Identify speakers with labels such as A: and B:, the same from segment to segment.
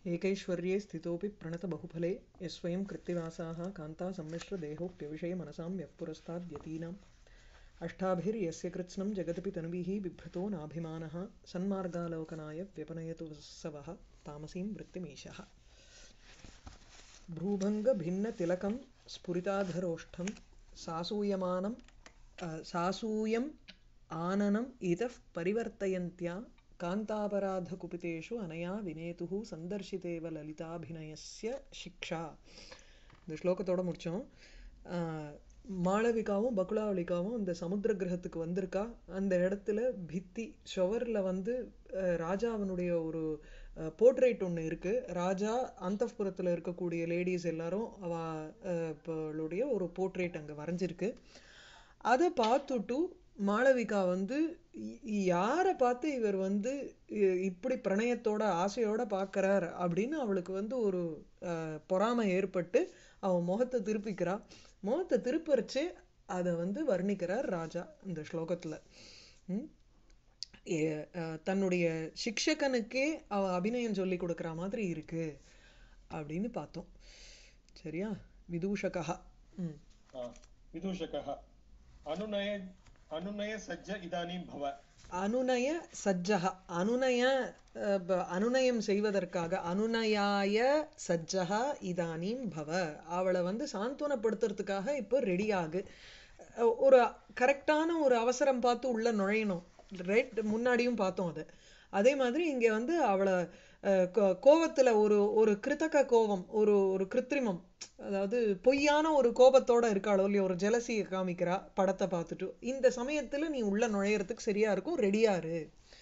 A: एकैश्वर्ये स्थितोऽपि प्रणतबहुफले यस्वयं कृत्तिवासाः कान्ता सम्मिश्रदेहोऽप्यविषये मनसां यः पुरस्ताद्यतीनाम् अष्टाभिर्यस्य कृत्स्नं जगदपि तनुभिः बिभ्रतो नाभिमानः सन्मार्गालोकनाय व्यपनयतु वसवः तामसीं वृत्तिमीशः भ्रूभङ्गभिन्नतिलकं स्फुरिताधरोष्ठं सासूयम् आननम् इतः परिवर्तयन्त्या कान्तापराधकुपितेषु अनया विनेतुः सन्दर्शितेव ललिताभिनयस्य शिक्षा. இந்த ஸ்லோகத்தோட முடிச்சோம். மாளவிகாவும் பகுலாவளிகாவும் இந்த சமுத்திர கிரகத்துக்கு வந்திருக்கா. அந்த இடத்துல பித்தி ஷவரில் வந்து ராஜாவனுடைய ஒரு போர்ட்ரேட் ஒன்று இருக்கு. ராஜா அந்தப்புறத்தில் இருக்கக்கூடிய லேடிஸ் எல்லாரும் அவளுடைய ஒரு போர்ட்ரேட் அங்கே வரைஞ்சிருக்கு. அதை பார்த்துட்டு மாளவிகா வந்து யாரை பார்த்து இவர் வந்து இப்படி பிரணயத்தோட ஆசையோட பார்க்கறார் அப்படின்னு அவளுக்கு வந்து ஒரு பொறாமை ஏற்பட்டு அவன் முகத்தை திருப்பிக்கிறா. முகத்தை திருப்பரிச்சு அதை வந்து வர்ணிக்கிறார் ராஜா இந்த ஸ்லோகத்துல. தன்னுடைய சிக்ஷகனுக்கே அவ அபிநயம் சொல்லி கொடுக்குற மாதிரி இருக்கு அப்படின்னு பார்த்தோம். சரியா? விதூஷகா
B: விதூஷகः अनुनय सज्ज इदानीं भव.
A: அனுநய சஜ்ஜக அனுநயம் செய்வதற்காக அனுநயாய சஜ்ஜக இதானீம் பவ. அவளை வந்து சாந்துவனப்படுத்துறதுக்காக இப்போ ரெடி ஆகு. ஒரு கரெக்டான ஒரு அவசரம் பார்த்து உள்ள நுழையணும். ரைட், முன்னாடியும் பார்த்தோம் அது. அதே மாதிரி இங்கே வந்து அவளை கோபத்தில் ஒரு கிருத்தக கோபம், ஒரு கிருத்திரிமம், அதாவது பொய்யான ஒரு கோபத்தோட இருக்காளோ இல்லையோ, ஒரு ஜெலசியை காமிக்கிறா படத்தை பார்த்துட்டு. இந்த சமயத்துல நீ உள்ள நுழையறதுக்கு சரியா இருக்கும், ரெடியாரு.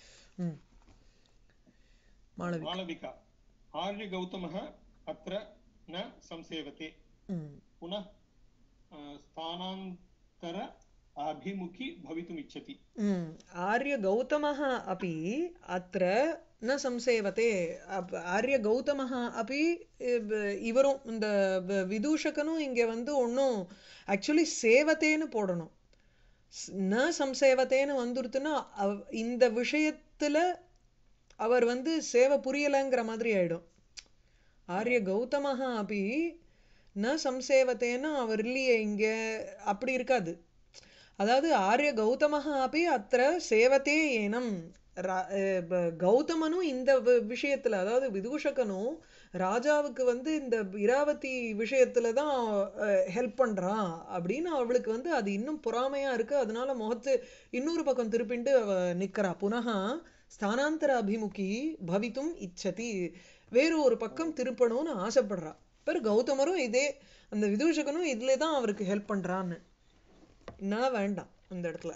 B: மாளவிகா ஆர்ய கௌதமः அத்ர ந சம்சேவதே புனः ஸ்தானாந்தர அபிமுகி भवितुम् इच्छति.
A: ஆர்ய கௌதமः अपि அத்ர ந சம்சேவதே. ஆர்ய கௌதமः अपि இவரும் இந்த விதூஷகனும் இங்க வந்து ஒன்றும் ஆக்சுவலி சேவத்தேன்னு போடணும். ந சம்சேவத்தேன்னு வந்துடுத்துன்னா இந்த விஷயத்துல அவர் வந்து சேவை புரியலைங்கிற மாதிரி ஆயிடும். ஆர்ய கௌதமः அப்படி ந சம்சேவத்தேன்னு அவர் இல்லையே இங்க, அப்படி இருக்காது. அதாவது ஆர்ய கௌதமः அப்படி அத்திர சேவத்தே ஏனம். கௌதமனும் இந்த விஷயத்துல, அதாவது விதூஷகனும் ராஜாவுக்கு வந்து இந்த இராவதி விஷயத்துலதான் ஹெல்ப் பண்றான் அப்படின்னு அவளுக்கு வந்து அது இன்னும் பொறாமையா இருக்கு. அதனால முகத்து இன்னொரு பக்கம் திருப்பிண்டு அவ நிக்கிறா. புனகா ஸ்தானாந்தர அபிமுகி பவித்தும் இச்சதி, வேறு ஒரு பக்கம் திருப்பணும்னு ஆசைப்படுறா. பிறகு கௌதமரும் இதே, அந்த விதூஷகனும் இதுலதான் அவருக்கு ஹெல்ப் பண்றான்னு. என்ன வேண்டாம் அந்த இடத்துல.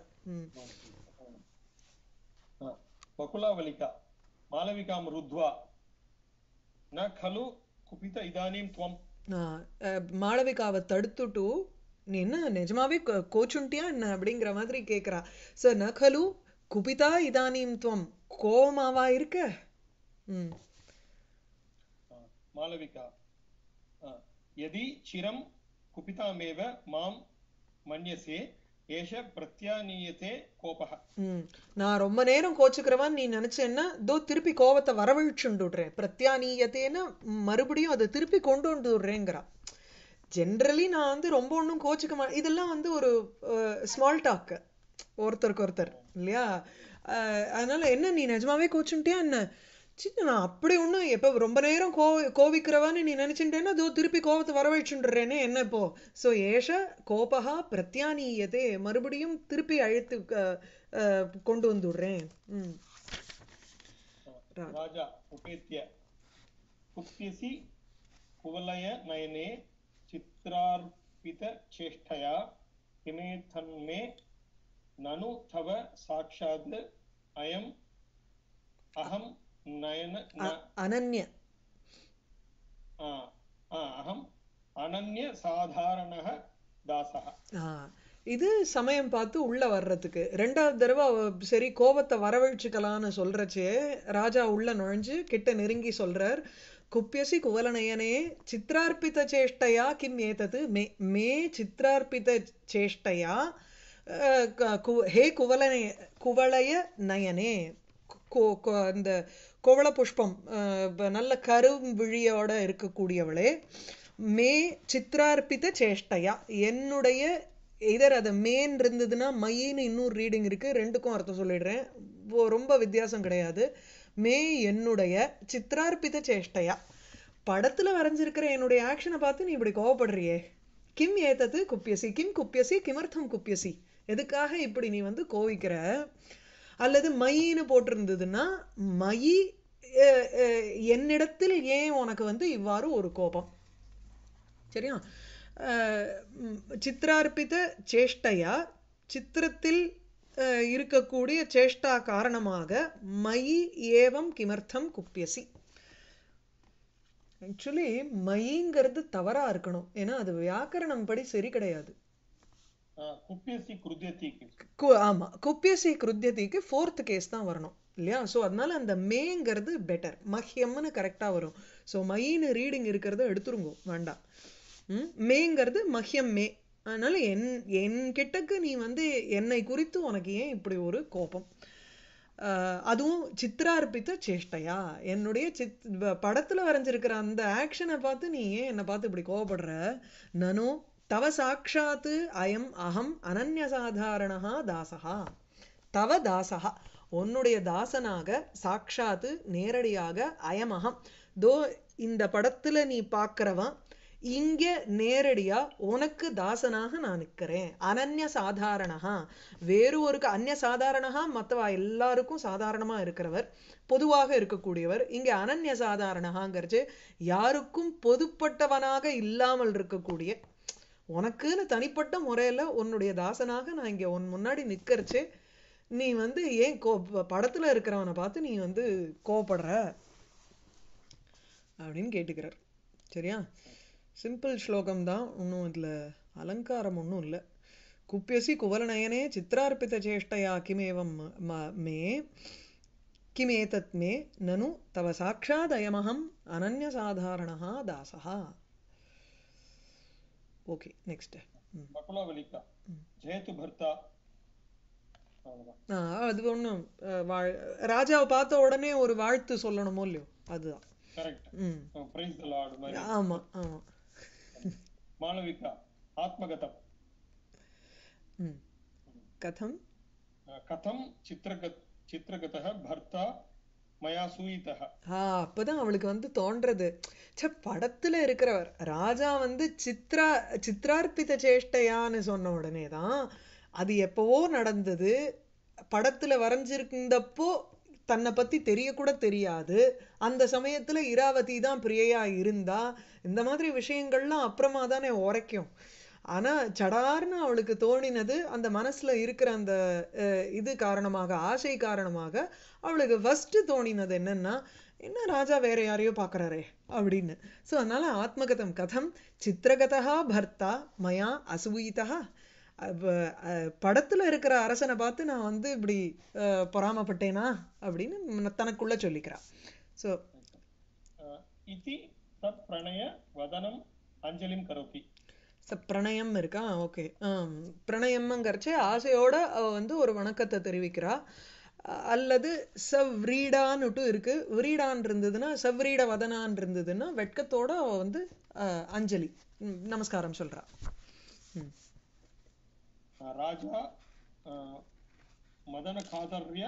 B: பகுலாவளிகா மாளவிகாம் ருத்வா ந கலு குபித இதானீம் த்வம்.
A: மாளவிகாவை தடுத்துட்டு நீ என்ன நிஜமாவே கோச்சுண்டியா என்ன அப்படிங்கிற மாதிரி கேக்குறா. சார் ந கலு குபிதா இதானீம் த்வம், கோபமாவா இருக்க?
B: மாளவிகா யதி சிரம் குபிதாமேவ மாம் மன்யசே ஏஷ பிரத்யானீயதே கோபஹ.
A: நான் ரொம்ப நேரம் கோச்சுக்கிறவன் நீ நினைச்சேன்னா தோ திருப்பி கோபத்தை வரவழிச்சுடுறேன். பிரத்யானீயத்தேன்னா மறுபடியும் அதை திருப்பி கொண்டு வந்துடுறேங்கிறா. ஜென்ரலி நான் வந்து ரொம்ப ஒன்றும் கோச்சுக்க மாட்டேன். இதெல்லாம் வந்து ஒரு ஸ்மால் டாக் ஒருத்தருக்கு ஒருத்தர் இல்லையா? அதனால என்ன நீ நிஜமாவே கோச்சுட்டியா என்ன? சின்ன நான் அப்படி ஒன்றும் எப்போ ரொம்ப நேரம் கோவிக்கிறவான்னு நீ நினைச்சுட்டேன்னா அதோ திருப்பி கோபத்தை வரவழைச்சுடுறேன்னு என்ன இப்போ? ஸோ ஏஷ கோபஹா பிரத்யானீயதே, மறுபடியும் திருப்பி அழைத்து கொண்டு வந்துடுறேன்.
B: ராஜா உபேத்ய குப்யசி குவலய நயனே சித்ரார்பித சேஷ்டயா கிமேதன்மே நனு தவ சாக்ஷாத் அயம் அஹம் நயன
A: அனன்ய
B: அஹம் அனன்ய சாதாரணஹ தாசஹ.
A: இது சமயம் பார்த்து உள்ள வர்றதுக்கு ரெண்டாவது தடவை சரி கோபத்தை வரவழைச்சுக்கலான்னு சொல்றச்சே ராஜா உள்ள நுழைஞ்சு கிட்ட நெருங்கி சொல்றார். குப்யசி குவலநயனே சித்ரார்பித சேஷ்டயா கிம் ஏதது மே சித்ரார்பித சேஷ்டயா ஹே குவலய நயனே. இந்த கோவள புஷ்பம் நல்ல கருவிழியோட இருக்கக்கூடியவளே மே சித்ரார்ப்பித சேஷ்டையா என்னுடைய இதர் அதை மேன் இருந்ததுன்னா மையின்னு இன்னொரு ரீடிங் இருக்கு ரெண்டுக்கும் அர்த்தம் சொல்லிடுறேன் ரொம்ப வித்தியாசம் கிடையாது மே என்னுடைய சித்ரார்ப்பித சேஷ்டையா படத்துல வரைஞ்சிருக்கிற என்னுடைய ஆக்ஷனை பார்த்து நீ இப்படி கோவப்படுறியே கிம் ஏதது குப்பியசி கிம் குப்பியசி கிமர்த்தம் குப்பியசி எதுக்காக இப்படி நீ வந்து கோவிக்கிற அல்லது மையின்னு போட்டிருந்ததுன்னா மயி என்னிடத்தில் ஏன் உனக்கு வந்து இவ்வாறு ஒரு கோபம் சரியா சித்ரார்ப்பித சேஷ்டையா சித்திரத்தில் இருக்கக்கூடிய சேஷ்டா காரணமாக மயி ஏவம் கிமர்த்தம் குப்பியசி ஆக்சுவலி மயிங்கிறது தவறா இருக்கணும் ஏன்னா அது வியாக்கரணம் படி சரி கிடையாது
B: குப்பியசி குருத்யதிக்கு
A: ஆமா குப்பியசி குருத்யதிக்கு ஃபோர்த் கேஸ் தான் வரணும் இல்லையா சோ அதனால அந்த மேங்கிறது பெட்டர் மஹ்யம்னு கரெக்டா வரும் சோ மயின்னு ரீடிங் இருக்கிறத எடுத்துருங்க வேண்டாம் மேங்கிறது மஹ்யம் மே அதனால என் கிட்டக்கு நீ வந்து என்னை குறித்து உனக்கு ஏன் இப்படி ஒரு கோபம் அதுவும் சித்ரார்ப்பித்த சேஷ்டையா என்னுடைய படத்துல வரைஞ்சிருக்கிற அந்த ஆக்ஷனை பார்த்து நீ ஏன் என்னை பார்த்து இப்படி கோபப்படுற நனோ தவ சாட்சாத்து அயம் அகம் அனன்யசாதாரணா தாசகா தவ தாசகா உன்னுடைய தாசனாக சாட்சாத்து நேரடியாக அயம் அகம் தோ இந்த படத்துல நீ பார்க்கிறவன் இங்க நேரடியா உனக்கு தாசனாக நான் நிற்கிறேன் அனன்ய சாதாரணா வேறு ஒரு அந்நிய சாதாரணா மற்றவா எல்லாருக்கும் சாதாரணமா இருக்கிறவர் பொதுவாக இருக்கக்கூடியவர் இங்க அனன்ய சாதாரணாங்கிறச்சு யாருக்கும் பொதுப்பட்டவனாக இல்லாமல் இருக்கக்கூடிய உனக்குன்னு தனிப்பட்ட முறையில உன்னுடைய தாசனாக நான் இங்க உன் முன்னாடி நிக்கிறச்சு நீ வந்து ஏன் படத்துல இருக்கிறவனை பார்த்து நீ வந்து கோபப்படுற அப்படின்னு கேட்டுக்கிறார் சரியா சிம்பிள் ஸ்லோகம் தான் ஒன்றும் இதுல அலங்காரம் ஒன்றும் இல்லை குப்பியசி குவலநயனே சித்ரார்ப்பித சேஷ்டயா கிமேவம் மே கிமேதத் மே நனு தவ சாட்சாத் அயமஹம் அனன்ய சாதாரணா தாசஹா ஓகே நெக்ஸ்ட்
B: பகுலவலிகா ஜெயது பர்தா
A: அது ஒண்ணும் ராஜாவை பார்த்த உடனே ஒரு வாழ்த்து சொல்லணுமோ இல்லையோ அதுதான்
B: கரெக்ட் பிரைஸ் தி லார்ட் மாதிரி
A: ஆமா ஆமா
B: மாளவிகா ஆத்மகதம்
A: கதம்
B: கதம் சித்ரகதः பர்தா மயா சூயிதः
A: அப்பதான் அவளுக்கு வந்து தோன்றது படத்துல இருக்கிறவர் ராஜா வந்து சித்ரார்ப்பித சேஷ்டையான்னு சொன்ன உடனேதான் அது எப்பவோ நடந்தது படத்துல வரைஞ்சிருந்தப்போ தன்னை பத்தி தெரியக்கூட தெரியாது அந்த சமயத்துல இராவதி தான் பிரியையா இருந்தா இந்த மாதிரி விஷயங்கள்லாம் அப்புறமா தானே உரைக்கும் ஆனா சடார்னு அவளுக்கு தோணினது அந்த மனசுல இருக்கிற அந்த இது காரணமாக ஆசை காரணமாக அவளுக்கு ஃபர்ஸ்ட் தோணினது என்னன்னா என்ன ராஜா வேற யாரையோ பாக்குறாரே அப்படின்னு சோ அதனால ஆத்மகதம் கதம் சித்திரகதா பர்த்தா மயா அசூயிதா படத்துல இருக்கிற அரசனை பார்த்து நான் வந்து இப்படி பொறாமப்பட்டேனா அப்படின்னு தனக்குள்ள சொல்லிக்கிறான் சோ
B: இதி தத் பிரணய வதனம் அஞ்சலிம் கரோதி
A: பிரணயம் இருக்கா ஓகே பிரணயம்ங்கிறச்சே ஆசையோட அவ வந்து ஒரு வணக்கத்தை தெரிவிக்கிறா அல்லது சவ்ரீடான்னுட்டு இருக்கு விரீடான் இருந்ததுன்னா சவ்ரீட வதனான் இருந்ததுன்னா வெட்கத்தோட அவ வந்து அஞ்சலி நமஸ்காரம் சொல்றா
B: ராஜா மதன காதர்ய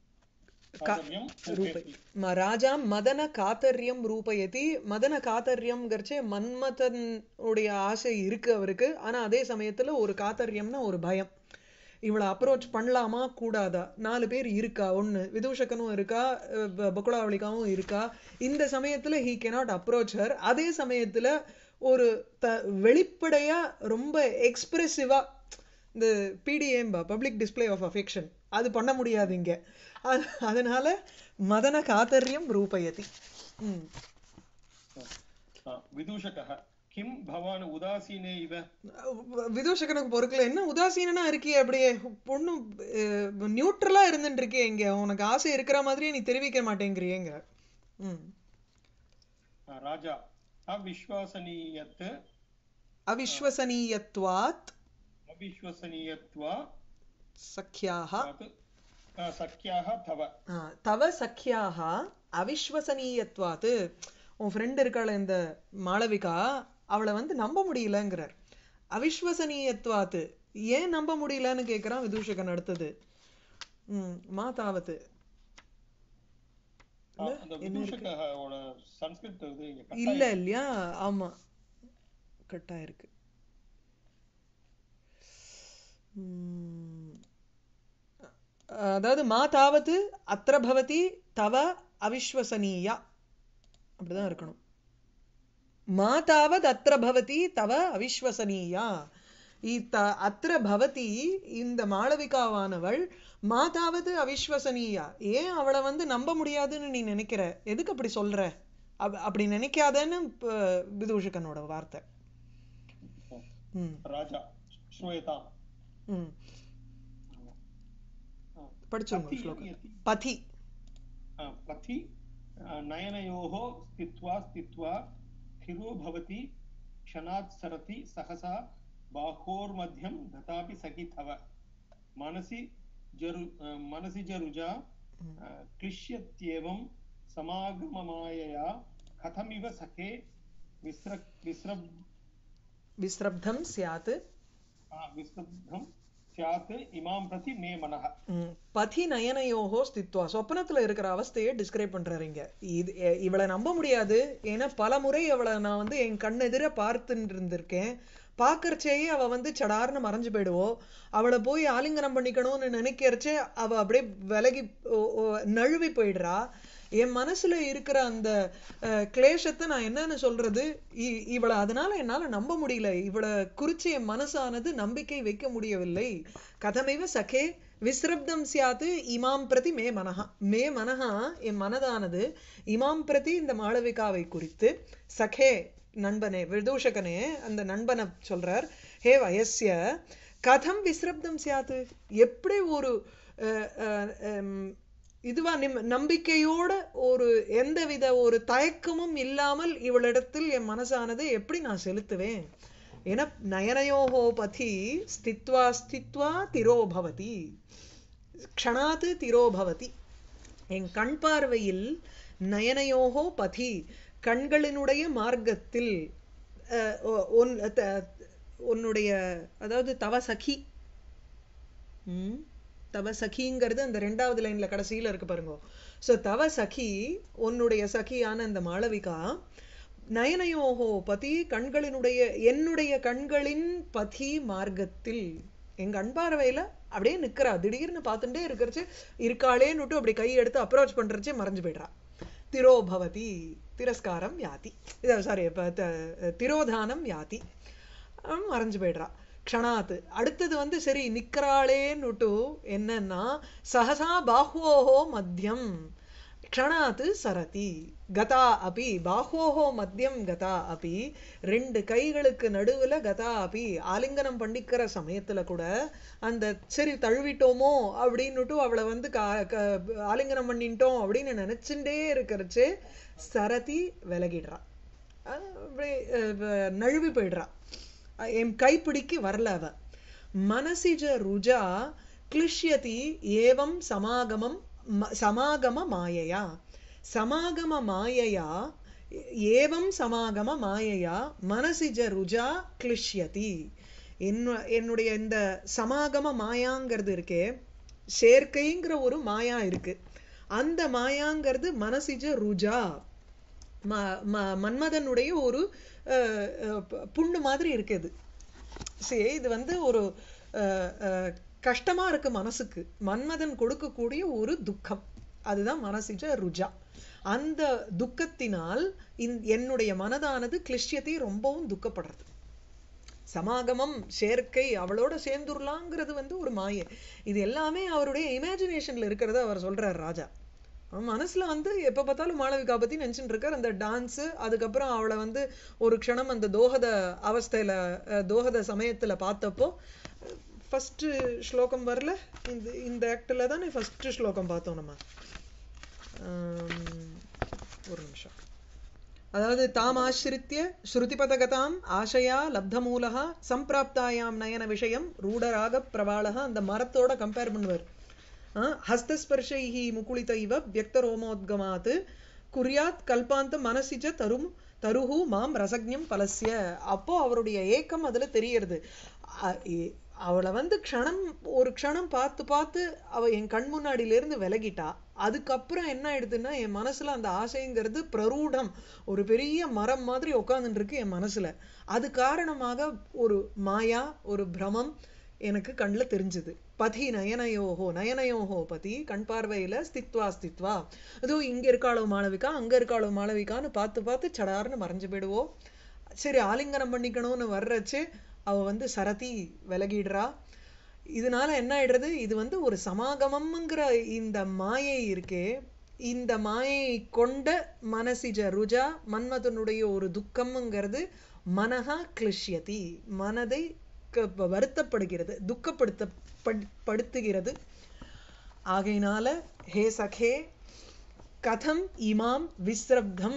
A: ராஜா மதன காத்தர்யம் ரூபயதி மதன காத்தர்யம்ங்கிறச்சே மன்மதன் உடைய ஆசை இருக்கு அவருக்கு ஆனா அதே சமயத்துல ஒரு காத்தர்யம்னா ஒரு பயம் இவளை அப்ரோச் பண்ணலாமா கூடாதா 4 பேர் இருக்கா ஒண்ணு விதூஷகனும் இருக்கா பகுலாவளிகாவும் இருக்கா இந்த சமயத்துல he cannot approach her அதே சமயத்துல ஒரு வெளிப்படையா ரொம்ப எக்ஸ்பிரசிவா இந்த PDM public display of affection அது பண்ண முடியாது இங்க அதனால மதன காத்தர்யம் ரூபயதி
B: விதூஷகः கிம் பவான் உதாசீனே இவ
A: விதூஷகனுக்கு பொறுக்கல என்ன உதாசீனா இருக்கியே அப்படியே பொண்ணு நியூட்ரலா இருந்துட்டு இருக்கே இங்க உனக்கு ஆசை இருக்கிற மாதிரியே நீ தெரிவிக்க மாட்டேங்கிறியேங்க
B: ராஜா அவிஸ்வசனீயத்
A: அவிஸ்வசனீயத்வாத்
B: அவிஸ்வசனீயத்வா
A: சக்யாஹ
B: சக்யாஹ தவ
A: தவ சக்யாஹ அவிஸ்வசனீயத்வாத்து உன் ஃப்ரெண்ட் இருக்காள இந்த மாளவிகா அவளை வந்து நம்ப முடியலங்கிறார். அவிஸ்வசனீயத்வாத்து ஏன் நம்ப முடியலன்னு கேட்கிறான் விதூஷகன். அடுத்தது மா தாவத்து
B: அந்த விதூஷகோட சன்ஸ்கிரிட் இது இங்க கட்
A: இல்ல
B: ஆயிடுச்சு.
A: இல்லையா? ஆமா கட்டா இருக்கு. அதாவது மா தாவத்து அத்திர பவதி தவ அவிஸ்வசனீயா அப்படிதான் இருக்கணும். மா தாவத் அத்திர பவதி தவ அவிஸ்வசனீயா. அத்திர பவதி இந்த மாளவிகாவானவள் மா தாவத் அவிஸ்வசனீயா. ஏன் அவளை வந்து நம்ப முடியாதுன்னு நீ நினைக்கிற? எதுக்கு அப்படி சொல்ற? அப்படி நினைக்காதன்னு விதூஷகனோட வார்த்தை.
B: ராஜா ஸ்ரூயதாம்.
A: படிச்சுங்க ஸ்லோகம். பதி
B: பதி நயனயோः ஸ்தித்வா ஸ்தித்வா ஸ்திரோ பவதி க்ஷணாத் சரதி சஹசா பாஹோர்மத்யம் ததாபி சகி தவ மனசி ஜருஜா க்ளிஷ்யத்யேவம் சமாகமமாயயா கதமிவ சகே
A: விஸ்ரப்தம் ஸ்யாத்
B: இமாம் பிரதி மே மனஹ.
A: பதி நயனயோஹோ ஸ்தித்வா சொப்னத்துல இருக்கிற அவஸ்தையை டிஸ்கிரைப் பண்றாருங்க. இவளை நம்ப முடியாது. ஏன்னா பல முறை அவளை நான் வந்து என் கண்ணெதிர பார்த்துட்டு இருந்திருக்கேன். பாக்கறச்சேயே அவ வந்து சடார்னு மறைஞ்சு போயிடுவோம். அவளை போய் ஆலிங்கனம் பண்ணிக்கணும்னு நினைக்கிறச்சே அவ அப்படியே விலகி நழுவி போயிடுறா. என் மனசுல இருக்கிற அந்த கிளேஷத்தை நான் என்னன்னு சொல்றது? இவளை அதனால என்னால நம்ப முடியல. இவளை குறிச்சு என் மனசானது நம்பிக்கை வைக்க முடியவில்லை. கதமைவ சகே விஸ்ரப்தம் சியாத்து இமாம் பிரதி மே மனஹா. மே மனஹா என் மனதானது இமாம் பிரதி இந்த மாளவிகாவை குறித்து சகே நண்பனே விதூஷகனே அந்த நண்பனை சொல்றார். ஹே வயஸ்ய கதம் விஸ்ரப்தம் சியாத்து. எப்படி ஒரு இதுவா நம்பிக்கையோட ஒரு எந்தவித ஒரு தயக்கமும் இல்லாமல் இவளிடத்தில் என் மனசானது எப்படி நான் செலுத்துவேன்? ஏன்னா நயனயோஹோ பதி ஸ்தித்வா ஸ்தித்வா திரோபவதி க்ஷணாத் திரோபவதி. என் கண் பார்வையில் நயனயோஹோ பதி கண்களினுடைய மார்க்கத்தில் உன்னுடைய அதாவது தவ சகி தவ சகிங்கிறது அந்த 2வது லைன்ல கடைசியில இருக்கு பாருங்க. சோ தவ சகி உன்னுடைய சகியான அந்த மாளவிகா நயனயோஹோ பதி கண்களினுடைய என்னுடைய கண்களின் பதி மார்க்கத்தில் எங்க அன்பார்வையில அப்படியே நிக்கிறா. திடீர்னு பார்த்துட்டே இருக்கிறச்சு இருக்காளேன்னுட்டு அப்படி கை எடுத்து அப்ரோச் பண்றச்சே மறைஞ்சு போயிடுறா. திரோபவதி திரஸ்காரம் யாதி சாரி திரோதானம் யாதி மறைஞ்சு போயிடுறா க்ஷணாத். அடுத்தது வந்து சரி நிக்கிறாளேன்னுட்டு என்னன்னா சஹசா பாஹ்வோஹோ மத்தியம் க்ஷணாத் சரதி கதா அபி பாஹ்வோஹோ மத்தியம் கதா அபி 2 கைகளுக்கு நடுவுல கதா அபி ஆலிங்கனம் பண்ணிக்கிற சமயத்துல கூட அந்த சரி தழுவிட்டோமோ அப்படின்னுட்டு அவளை வந்து ஆலிங்கனம் பண்ணிட்டோம் அப்படின்னு நினைச்சுட்டே இருக்கிறச்சு சரதி விலகிடுறா. நழுவி போயிடுறா. என் கைப்பிடிக்கு வரல அவ. மனசிஜ ருஜா கிளிஷ்யதி ஏவம் சமாகம மாயையா சமாகம மாயையா ஏவம் சமாகம மாயையா மனசிஜ ருஜா கிளிஷ்யதி. என்னுடைய இந்த சமாகம மாயாங்கிறது இருக்கே சேர்க்கைங்கிற ஒரு மாயா இருக்கு. அந்த மாயாங்கிறது மனசிஜ ருஜா மன்மதனுடைய ஒரு புண்ணு மாதிரி இருக்குது. சரி இது வந்து ஒரு கஷ்டமா இருக்கு மனசுக்கு. மன்மதன் கொடுக்கக்கூடிய ஒரு துக்கம் அதுதான் மனசிஜ ருஜா. அந்த துக்கத்தினால் என்னுடைய மனதானது கிளிஷ்யத்தை ரொம்பவும் துக்கப்படுறது. சமாகமம் சேர்க்கை அவளோட சேர்ந்துடலாங்கிறது வந்து ஒரு மாயை. இது எல்லாமே அவருடைய இமேஜினேஷன்ல இருக்கிறத அவர் சொல்றார் ராஜா. மனசுல வந்து எப்ப பார்த்தாலும் மாளவிகா பத்தி நினைச்சுட்டு இருக்கார். அந்த டான்ஸ் அதுக்கப்புறம் அவளை வந்து ஒரு க்ஷணம் அந்த தோஹத அவஸ்தையில தோஹத சமயத்துல பார்த்தப்போ ஃபர்ஸ்ட் ஸ்லோகம் வரல இந்த ஆக்ட்ல தானே ஃபர்ஸ்ட் ஸ்லோகம் பார்த்தோம் நம்ம. ஒரு நிமிஷம். அதாவது தாம் ஆசிரித்ய ஸ்ருதிபதகதாம் ஆசையா லப்தமூலஹா சம்பிராப்தாயாம் நயன விஷயம் ரூடராக பிரவாளஹா அந்த மரத்தோட கம்பேர் பண்ணுவார். ஹஸ்தஸ்பர்ஷைஹி முகுளித இவ வியக்தரோமோத்கமாத் குர்யாத் கல்பாந்த மனசி ச தருஹு மாம் ரசக்ஞம் பலஸ்ய. அப்போ அவருடைய ஏக்கம் அதுல தெரியறது. அவளை வந்து ஒரு க்ஷணம் பார்த்து பார்த்து அவ என் கண் முன்னாடியில இருந்து விலகிட்டா. அதுக்கப்புறம் என்ன ஆயிடுதுன்னா என் மனசுல அந்த ஆசைங்கிறது பிரரூடம், ஒரு பெரிய மரம் மாதிரி உட்கார்ந்துட்டு இருக்கு என் மனசுல. அது காரணமாக ஒரு மாயா, ஒரு பிரமம் எனக்கு கண்ணுல தெரிஞ்சது. பதி நயனயோஹோ பதி, கண் பார்வையில ஸ்தித்வா அதோ இங்க இருக்காளோ மாளவிகா, அங்க இருக்காளோ மாளவிகான்னு பார்த்து பார்த்து சடார்னு மறைஞ்சு போயிடுவோம். சரி ஆலிங்கனம் பண்ணிக்கணும்னு வர்றச்சு அவ வந்து சரதி விலகிடுறா. இதனால என்ன ஆயிடுறது, இது வந்து ஒரு சமாகமம்ங்கிற இந்த மாயை இருக்கே, இந்த மாயை கொண்ட மனசிஜ ருஜா, மன்மதனுடைய ஒரு துக்கம்ங்கிறது மனஹா கிளிஷ்யதி, மனதை வருத்தப்படுகிறது, துக்கப்படுத்துகிறது. ஆகையினால ஹே சகே கதம் இமாம் விஸ்ரப்தம்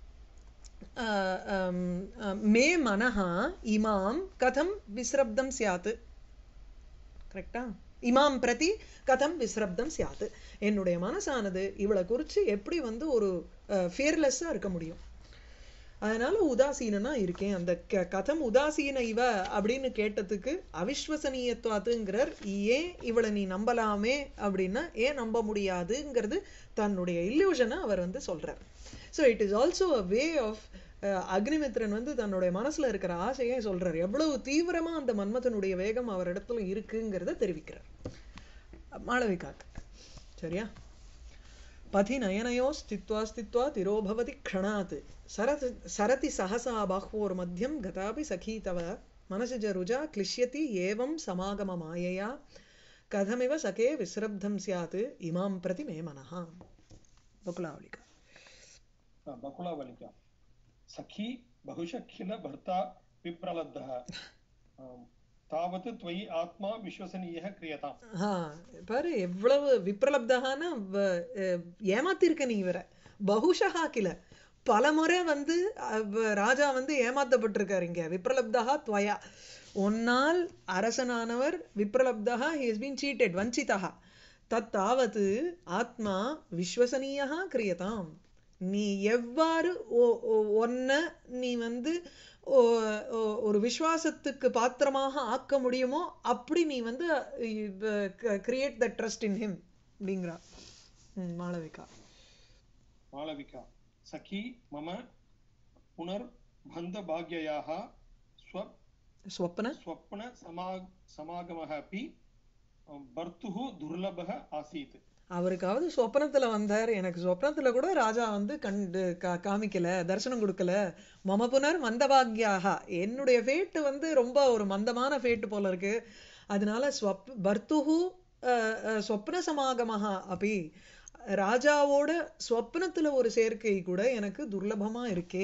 A: மே மனஹா இமாம் கதம் விஸ்ரப்தம் சியாத். கரெக்டா? இமாம் பிரதி கதம் விஸ்ரப்தம் சியாத். என்னுடைய மனசானது இவளை குறிச்சு எப்படி வந்து ஒரு ஃபியர்லெஸ்ஸா இருக்க முடியும்? அதனால உதாசீனா இருக்கேன். அந்த கதம் உதாசீன இவ அப்படின்னு கேட்டதுக்கு அவிஸ்வசனீயத்துவாத்துங்கிறார். ஏன் இவளை நீ நம்பலாமே அப்படின்னா ஏன் நம்ப முடியாதுங்கிறது தன்னுடைய இல்லூஷனை அவர் வந்து சொல்றார். So it is also a way of Agnimitran வந்து தன்னுடைய மனசுல இருக்கிற ஆசையை சொல்றார். எவ்வளவு தீவிரமா அந்த மன்மதனுடைய வேகம் அவர் இடத்துல இருக்குங்கிறத தெரிவிக்கிறார் மாளவிகாக்கு. சரியா? பதி நயனயோ ஸ்தித்வா திரோபவதி க்ஷணாத் சரதி சஹசா பாஹ்வோர் மத்தியம் கதாபி சகீ தவ மனசிஜ ருஜா கிளிஷ்யதி ஏவம் சமாகம மாயையா கதமிவ சகே விஸ்ரப்தம் சியாத் இமாம் பிரதி மே மனஹா. பகுலாவலிகா.
B: बकुलावलिका सखी बहुशखिल भर्ता विप्रलब्धः तावत् त्वयि आत्मा विश्वसनीयः क्रियताम्.
A: பாரு எவ்வளவு விப்ரலப்தகான ஏமாத்திருக்க நீ இவரை. பகுஷா கில, பல முறை வந்து ராஜா வந்து ஏமாத்தப்பட்டிருக்காரு. இங்க விப்ரலப்தகா துவயா, ஒன்னால் அரசனானவர் விப்ரலப்தகா, he has been cheated, வஞ்சிதா. தத்தாவது ஆத்மா விஸ்வசனீயः கிரியதாம். நீ எவ்வாறு ஒன்ன நீ வந்து ஒரு விசுவாசத்துக்கு பாத்திரமாக ஆக்க முடியுமோ அப்படி நீ வந்து create the trust in him அப்படிங்கிறா மாளவிகா.
B: மாளவிகா சகி மம புனர் பந்த பாக்யயாஹ ஸ்வப்ன சமாகமஹ அபி பர்த்துஹு துர்லபஹ ஆசீத்.
A: அவருக்காவது சொப்னத்துல வந்தார். எனக்கு சொப்னத்துல கூட ராஜா வந்து காமிக்கல, தரிசனம் கொடுக்கல. மம புனர் மந்தபாக்யாக, என்னுடைய ஃபேட்டு வந்து ரொம்ப ஒரு மந்தமான ஃபேட்டு போல இருக்கு. அதனால பர்த்துஹு சொப்ன சமாகமஹா அப்படி, ராஜாவோட சொப்னத்துல ஒரு சேர்க்கை கூட எனக்கு துர்லபமா இருக்கே.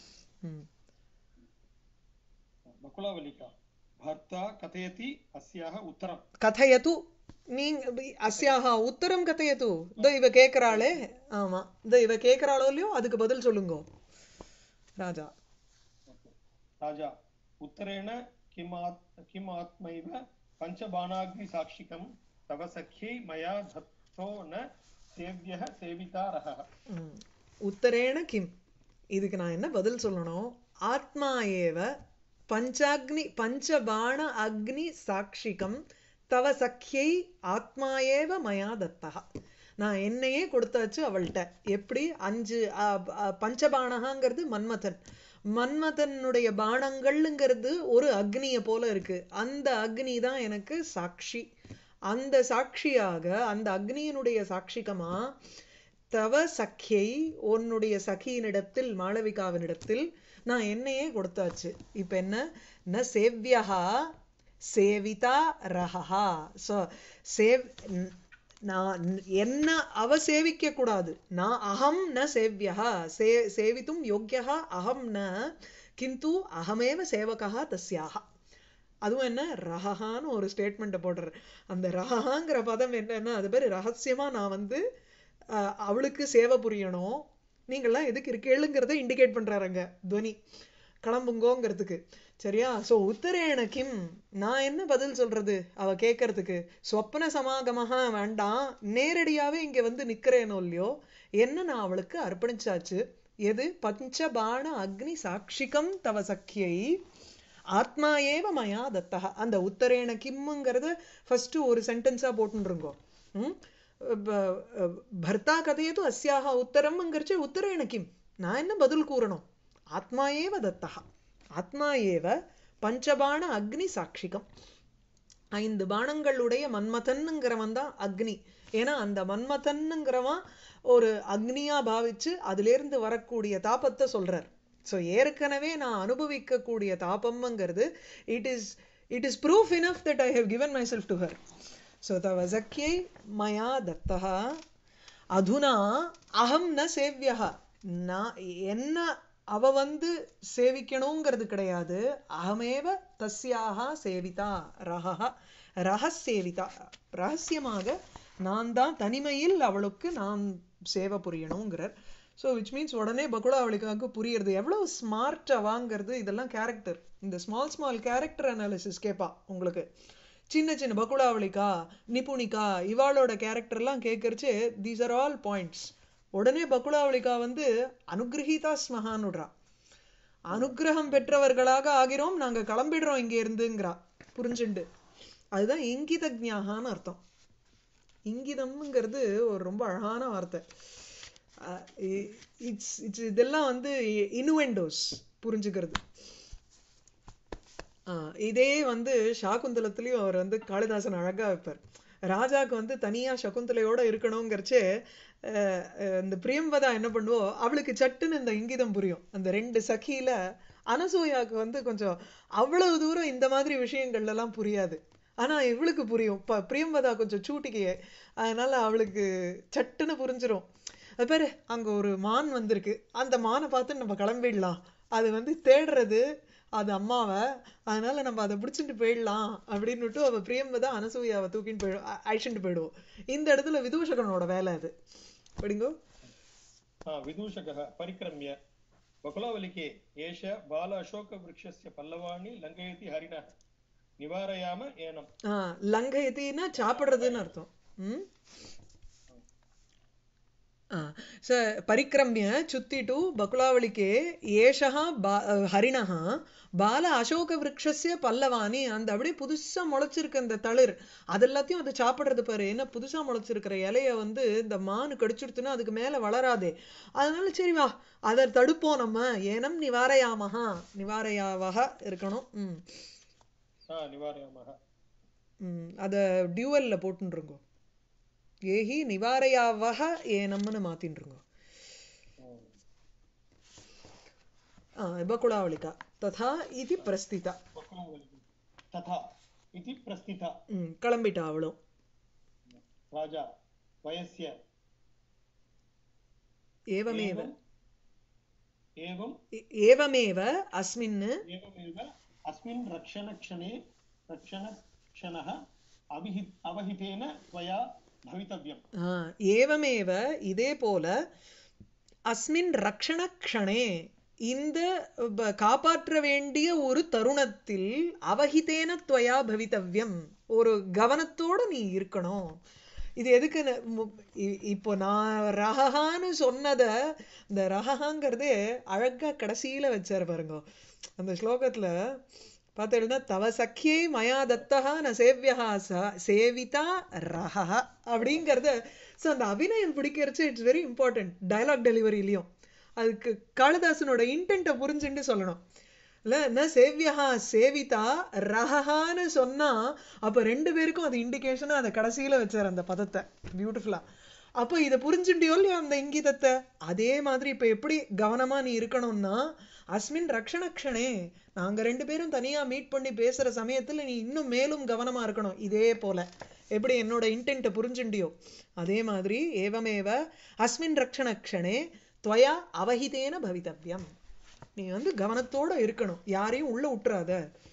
B: பகுலாவலிகா பர்த்தா கதயதி அஸ்யாஹ உத்தரம்.
A: கதயது நீங்க அஸ்யாஹா உத்தரம் கதையது. இதோ இவ கேட்கிறாளே, ஆமா இதோ இவ கேட்கிறாளோ இல்லையோ அதுக்கு பதில் சொல்லுங்க ராஜா.
B: ராஜா உத்தரேண கிம் ஆத்மைவ பஞ்சபாணாக்னி சாட்சிகம் தவ சக்யை மயா தத்தோ ந சேவ்யஹ சேவிதாரஹ.
A: உத்தரேண கிம், இதுக்கு நான் என்ன பதில் சொல்லணும்? ஆத்மா ஏவ பஞ்சபாண அக்னி சாட்சிகம் தவ சக்யை ஆத்மா ஏவ மயா தத்தா. நான் என்னையே கொடுத்தாச்சு அவள்கிட்ட. எப்படி? 5 பஞ்சபாணகாங்கிறது மன்மதனுடைய பானங்கள்ங்கிறது ஒரு அக்னிய போல இருக்கு. அந்த அக்னி தான் எனக்கு சாட்சி. அந்த சாட்சியாக, அந்த அக்னியினுடைய சாட்சிகமா தவ சக்யை, உன்னுடைய சகியினிடத்தில், மாளவிகாவினிடத்தில் நான் என்னையே கொடுத்தாச்சு. இப்ப என்ன? ந சேவ்யஹா சேவிதா ரஹா. சோ நான் என்ன அவ சேவிக்க கூடாது. நான் அகம் ந சேவ்யஹா, சேவித்தும் யோக்யஹா அகம் ந, கிந்து அகமேவ சேவகா தஸ்யாக. அதுவும் என்ன, ரஹான்னு ஒரு ஸ்டேட்மெண்ட்டை போடுற. அந்த ரஹாங்கிற பதம் என்னன்னா, அது பேரு ரகசியமா நான் வந்து அவளுக்கு சேவை புரியணும். நீங்கள்லாம் எதுக்கு இருக்கேளுங்கிறத இண்டிகேட் பண்றாருங்க துவனி. கிளம்புங்கோங்கிறதுக்கு. சரியா? சோ உத்தரேண கிம், நான் என்ன பதில் சொல்றது அவ கேட்கறதுக்கு? ஸ்வப்ன சமாகமஹா வேண்டாம், நேரடியாவே இங்க வந்து நிக்கிறேனோ இல்லையோ, என்ன நான் அவளுக்கு அர்ப்பணிச்சாச்சு. எது? பஞ்சபாண அக்னி சாட்சிகம் தவ சக்கியை ஆத்மா ஏவ மயா தத்தः. அந்த உத்தரேண கிம்ங்கிறத ஃபர்ஸ்ட் ஒரு சென்டென்ஸா போட்டுருங்கோ. ம் பர்த்தா கதையது அஸ்யாக உத்தரம்ங்கிறச்சு உத்தரேண கிம், நான் என்ன பதில் கூறணும்? ஆத்மா ஏவ தத்தः, ஆத்மா ஏவ பஞ்சபாண அக்னி சாட்சிகம். 5 பாணங்களுடைய மன்மதன்ங்கிறவன் தான் அக்னி. ஏன்னா அந்த மன்மதன்ங்கிறவன் ஒரு அக்னியா பாவிச்சு அதுல இருந்து வரக்கூடிய தாபத்தை சொல்றார். சோ ஏற்கனவே நான் அனுபவிக்கக்கூடிய தாபம்ங்கிறது it is proof enough that I have given myself to her. So தவ சக்கியை மயா தத்தः அதுனா அகம் ந சேவ்யः, நான் என்ன அவ வந்து சேவிக்கணுங்கிறது கிடையாது. அகமேவ தஸ்யாக சேவிதா ரஹஹ, ரகசேவிதா, ரகசியமாக நான் தான் தனிமையில் அவளுக்கு நான் சேவை புரியணுங்கிறார். ஸோ விச் மீன்ஸ் உடனே பகுலாவளிக்காவுக்கு புரியுறது எவ்வளவு ஸ்மார்ட் வாங்கிறது. இதெல்லாம் கேரக்டர், இந்த ஸ்மால் கேரக்டர் அனாலிசிஸ் கேட்பா உங்களுக்கு. சின்ன சின்ன பகுலாவளிக்கா, நிபுணிகா, இவாளோட கேரக்டர்லாம் கேட்கறச்சு தீஸ் ஆர் ஆல் பாயிண்ட்ஸ். உடனே பகுலாவளிக்கா வந்து அனுகிரகீதா ஸ்மஹான்னுடுறா, அனுகிரகம் பெற்றவர்களாக ஆகிறோம், நாங்க கிளம்பிடுறோம் இங்க இருந்துங்கிறா, புரிஞ்சுண்டு. அதுதான் இங்கித ஜ்ஞாகான்னு அர்த்தம். இங்கிதம்ங்கிறது ஒரு ரொம்ப அழகான வார்த்தை. இதெல்லாம் வந்து இனுவெண்டோஸ் புரிஞ்சுக்கிறது. இதே வந்து சாகுந்தலத்திலயும் அவர் வந்து காளிதாசன் அழகா வைப்பார். ராஜாக்கு வந்து தனியா சகுந்தலையோட இருக்கணுங்கிறச்சே இந்த பிரியம்பதா என்ன பண்ணுவோம், அவளுக்கு சட்டுன்னு இந்த இங்கிதம் புரியும். அந்த 2 சகியில அனசூயாவுக்கு வந்து கொஞ்சம் அவ்வளவு தூரம் இந்த மாதிரி விஷயங்கள்ல எல்லாம் புரியாது. ஆனா இவளுக்கு புரியும். பிரியம்பதா கொஞ்சம் சூட்டிக்கையே, அதனால அவளுக்கு சட்டுன்னு புரிஞ்சிரும். அது பேரு அங்க ஒரு மான் வந்திருக்கு, அந்த மானை பார்த்து நம்ம கிளம்பிடலாம், அது வந்து தேடுறது அது அம்மாவை, அதனால நம்ம அதை பிடிச்சிட்டு போயிடலாம் அப்படின்னுட்டு அவ பிரியம்பதா அனசூயாவை தூக்கின்னு அழிச்சுட்டு போயிடுவோம். இந்த இடத்துல விதூஷகனோட வேலை அது. படிங்கோ.
B: விதூஷகः परिक्रम्य बकुलावलिके एष बाल अशोक वृक्षस्य पल्लवानि लङ्घयति हरिणः निवारयाम एनम्.
A: லங்கயத்தின்னா சாப்பிடுறதுன்னு அர்த்தம். परिक्रम्य चुत्तिटु बकुलावलिके एषः हरिणः बाल अशोक वृक्षस्य पल्लवानि, அந்த அப்படியே புதுசா முளைச்சிருக்க அந்த தளிர் அதெல்லாத்தையும் அதை சாப்பிடுறது பாரு. ஏன்னா புதுசா முளைச்சிருக்கிற இலைய வந்து இந்த மானு கடிச்சுடுத்துன்னா அதுக்கு மேல வளராதே, அதனால சரி வா அதை தடுப்போம் நம்ம. ஏனம் நிவாரயாமஹா, நிவாரயாவஹ இருக்கணும். அத டியூவல்ல போட்டுருங்க. ஏஹி நிவாரயாவஹ ஏனம்னு மாத்தின்றுங்க. बकुलावलिका तथा इति प्रस्थिता,
B: तथा इति प्रस्थिता.
A: கிளம்பிட்டா அவளும்.
B: राजा वयस्य
A: एवमेव अस्मिन्
B: रक्षणक्षणः अवहितेन त्वया भवितव्यम्.
A: एवमेव இதே போல अस्मिन् रक्षणक्षणे இந்த காப்பாற்ற வேண்டிய ஒரு தருணத்தில் அவஹிதேன துவயா பவித்தவ்யம், ஒரு கவனத்தோட நீ இருக்கணும். இது எதுக்கு? இப்போ நான் ரஹஹான்னு சொன்னத, இந்த ரஹஹாங்கிறதே அழகா கடைசியில வச்சாரு பாருங்க அந்த ஸ்லோகத்துல பார்த்தேன்னா, தவ சக்கியை மயா தத்தஹா ந சேவ்யஹா சேவிதா ரஹஹ அப்படிங்கிறத. ஸோ அந்த அபிநயம் பிடிக்கிறச்சு இட்ஸ் வெரி இம்பார்ட்டன்ட். டயலாக் டெலிவரிலையும் அதுக்கு காளிதாசனோட இன்டென்ட்டை புரிஞ்சுட்டு சொல்லணும். இல்ல சேவ்யஹா சேவிதா ரஹஹான்னு சொன்னா அப்ப 2 பேருக்கும் அது இண்டிகேஷனா அதை கடைசியில வச்சார் அந்த பதத்தை பியூட்டிஃபுல்லா. அப்போ இதை புரிஞ்சுட்டியோ இல்லையோ அந்த இங்கிதத்தை. அதே மாதிரி இப்ப எப்படி கவனமா நீ இருக்கணும்னா, அஸ்மின் ரக்ஷணக்ஷணே நாங்க 2 பேரும் தனியா மீட் பண்ணி பேசுற சமயத்துல நீ இன்னும் மேலும் கவனமா இருக்கணும். இதே போல எப்படி என்னோட இன்டென்ட்டை புரிஞ்சுட்டியோ அதே மாதிரி ஏவமேவ அஸ்மின் ரக்ஷணக்ஷணே त्वया அவஹிதேன பவித்தவ்யம், நீ வந்து கவனத்தோட இருக்கணும், யாரையும் உள்ள விட்டுறாத.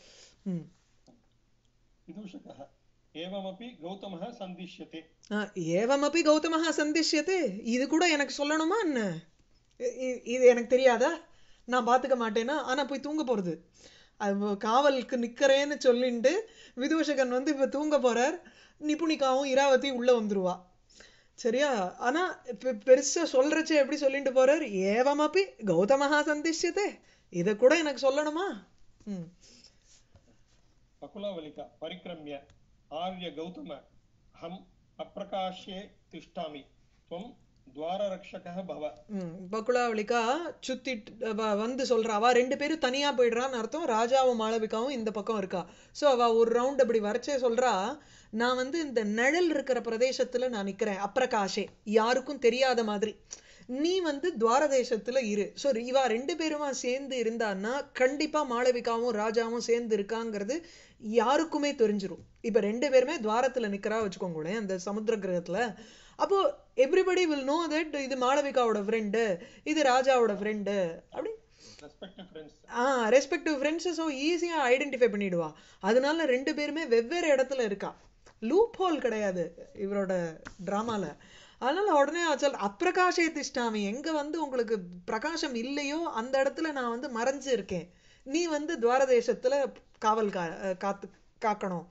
B: விதூஷகः ஏவமபி கௌதமः சந்திஷ்யதே.
A: ஏவமபி கௌதமः சந்திஷ்யதே, இது கூட எனக்கு சொல்லணுமா என்ன? இது எனக்கு தெரியாதா? நான் பாத்துக்க மாட்டேன்னா ஆனா போய் தூங்க போறது. அது காவலுக்கு நிக்கிறேன்னு சொல்லிட்டு விதூஷகன் வந்து இப்ப தூங்க போறார். நிபுணிகாவும் இராவதி உள்ள வந்துருவா. சரியா? ஆனா பெருசா சொல்றச்சே எப்படி சொல்லிட்டு போறார், ஏவமபி கௌதமஹா சந்திஷ்யதே, இத கூட எனக்கு சொல்லணுமா? ம்
B: बकुलावलिका परिक्रम्य आर्य गौतम अहम अप्रकाश्ये तिष्ठामि त्वं द्वाररक्षकः भव.
A: பகுலாவளிகா சுத்தி வந்து சொல்றா. அவ ரெண்டு பேரும் தனியா போயிடுறான்னு அர்த்தம். ராஜாவும் மாளவிகாவும் இந்த பக்கம் இருக்கா. சோ அவ ஒரு ரவுண்ட் அப்படி வரைச்சே சொல்றா, நான் வந்து இந்த நிழல் இருக்கிற பிரதேசத்துல நான் நிக்கிறேன், அப்பிரகாஷே, யாருக்கும் தெரியாத மாதிரி. நீ வந்து துவாரதேசத்துல இரு. சோ இவா ரெண்டு பேருமா சேர்ந்து இருந்தான்னா கண்டிப்பா மாளவிகாவும் ராஜாவும் சேர்ந்து இருக்காங்கிறது யாருக்குமே தெரிஞ்சிரும். இப்ப ரெண்டு பேருமே துவாரத்துல நிக்கிறா வச்சுக்கோங்களேன் அந்த சமுத்திர கிரகத்துல. அப்போ எவ்ரிபடி வில் நோ தட் இது மாளவிகாவோட ஃப்ரெண்டு, இது ராஜாவோட ஃப்ரெண்டு அப்படி ரெஸ்பெக்டிவ் ஃப்ரெண்ட்ஸ். ஸோ ஈஸியா ஐடென்டிஃபை பண்ணிடுவா. அதனால ரெண்டு பேருமே வெவ்வேறு இடத்துல இருக்கா. லூப் ஹோல் கிடையாது இவரோட டிராமால. அதனால உடனே சொல் அப்பிரகாஷே திஷ்டாமி, எங்க வந்து உங்களுக்கு பிரகாசம் இல்லையோ அந்த இடத்துல நான் வந்து மறைஞ்சு இருக்கேன், நீ வந்து துவாரதேசத்துல காவல் காத்து காக்கணும்.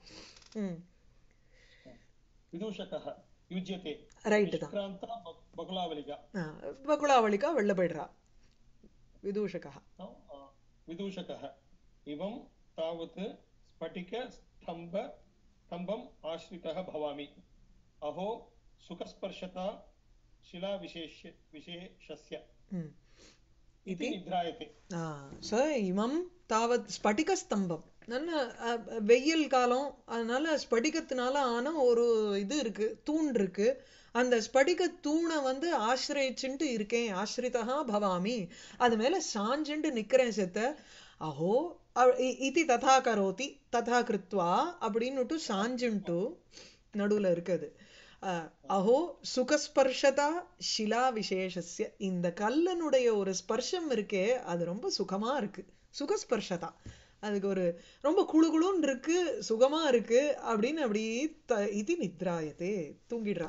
A: ரைட்டு தான். பகுலாவளிகா வெளில போயிடுறா. விதூஷகः
B: विदूषकः इवं तावत् स्फटिक स्तंभम् आश्रितः भवामि अहो सुखस्पर्शता शिला विशेषस्य इति निद्रायते.
A: சோ இமம் தாவத் ஸ்படிக ஸ்தம்பம். நல்ல வெயில் காலம், அதனால ஸ்படிகத்தினால ஆன ஒரு இது இருக்கு, தூண் இருக்கு. அந்த ஸ்படிக தூணை வந்து ஆசிரிச்சுட்டு இருக்கேன், ஆசிரிதா பவாமி, அது மேல சாஞ்சுண்டு நிக்கிறேன் செத்த. அஹோ இது ததா கரோதி ததா கிருத்வா அப்படின்னுட்டு சாஞ்சுண்டு நடுவுல இருக்குது. அஹோ சுகஸ்பர்ஷதா ஷிலா விசேஷஸ்ய, இந்த கல்லனுடைய ஒரு ஸ்பர்ஷம் இருக்கே அது ரொம்ப சுகமா இருக்கு. சுகஸ்பர்ஷதா, அதுக்கு ஒரு ரொம்ப குளுகுளுன்னு இருக்கு, சுகமா இருக்கு அப்படின்னு அப்படி இது நித்ராயத்தே தூங்கிடுறா.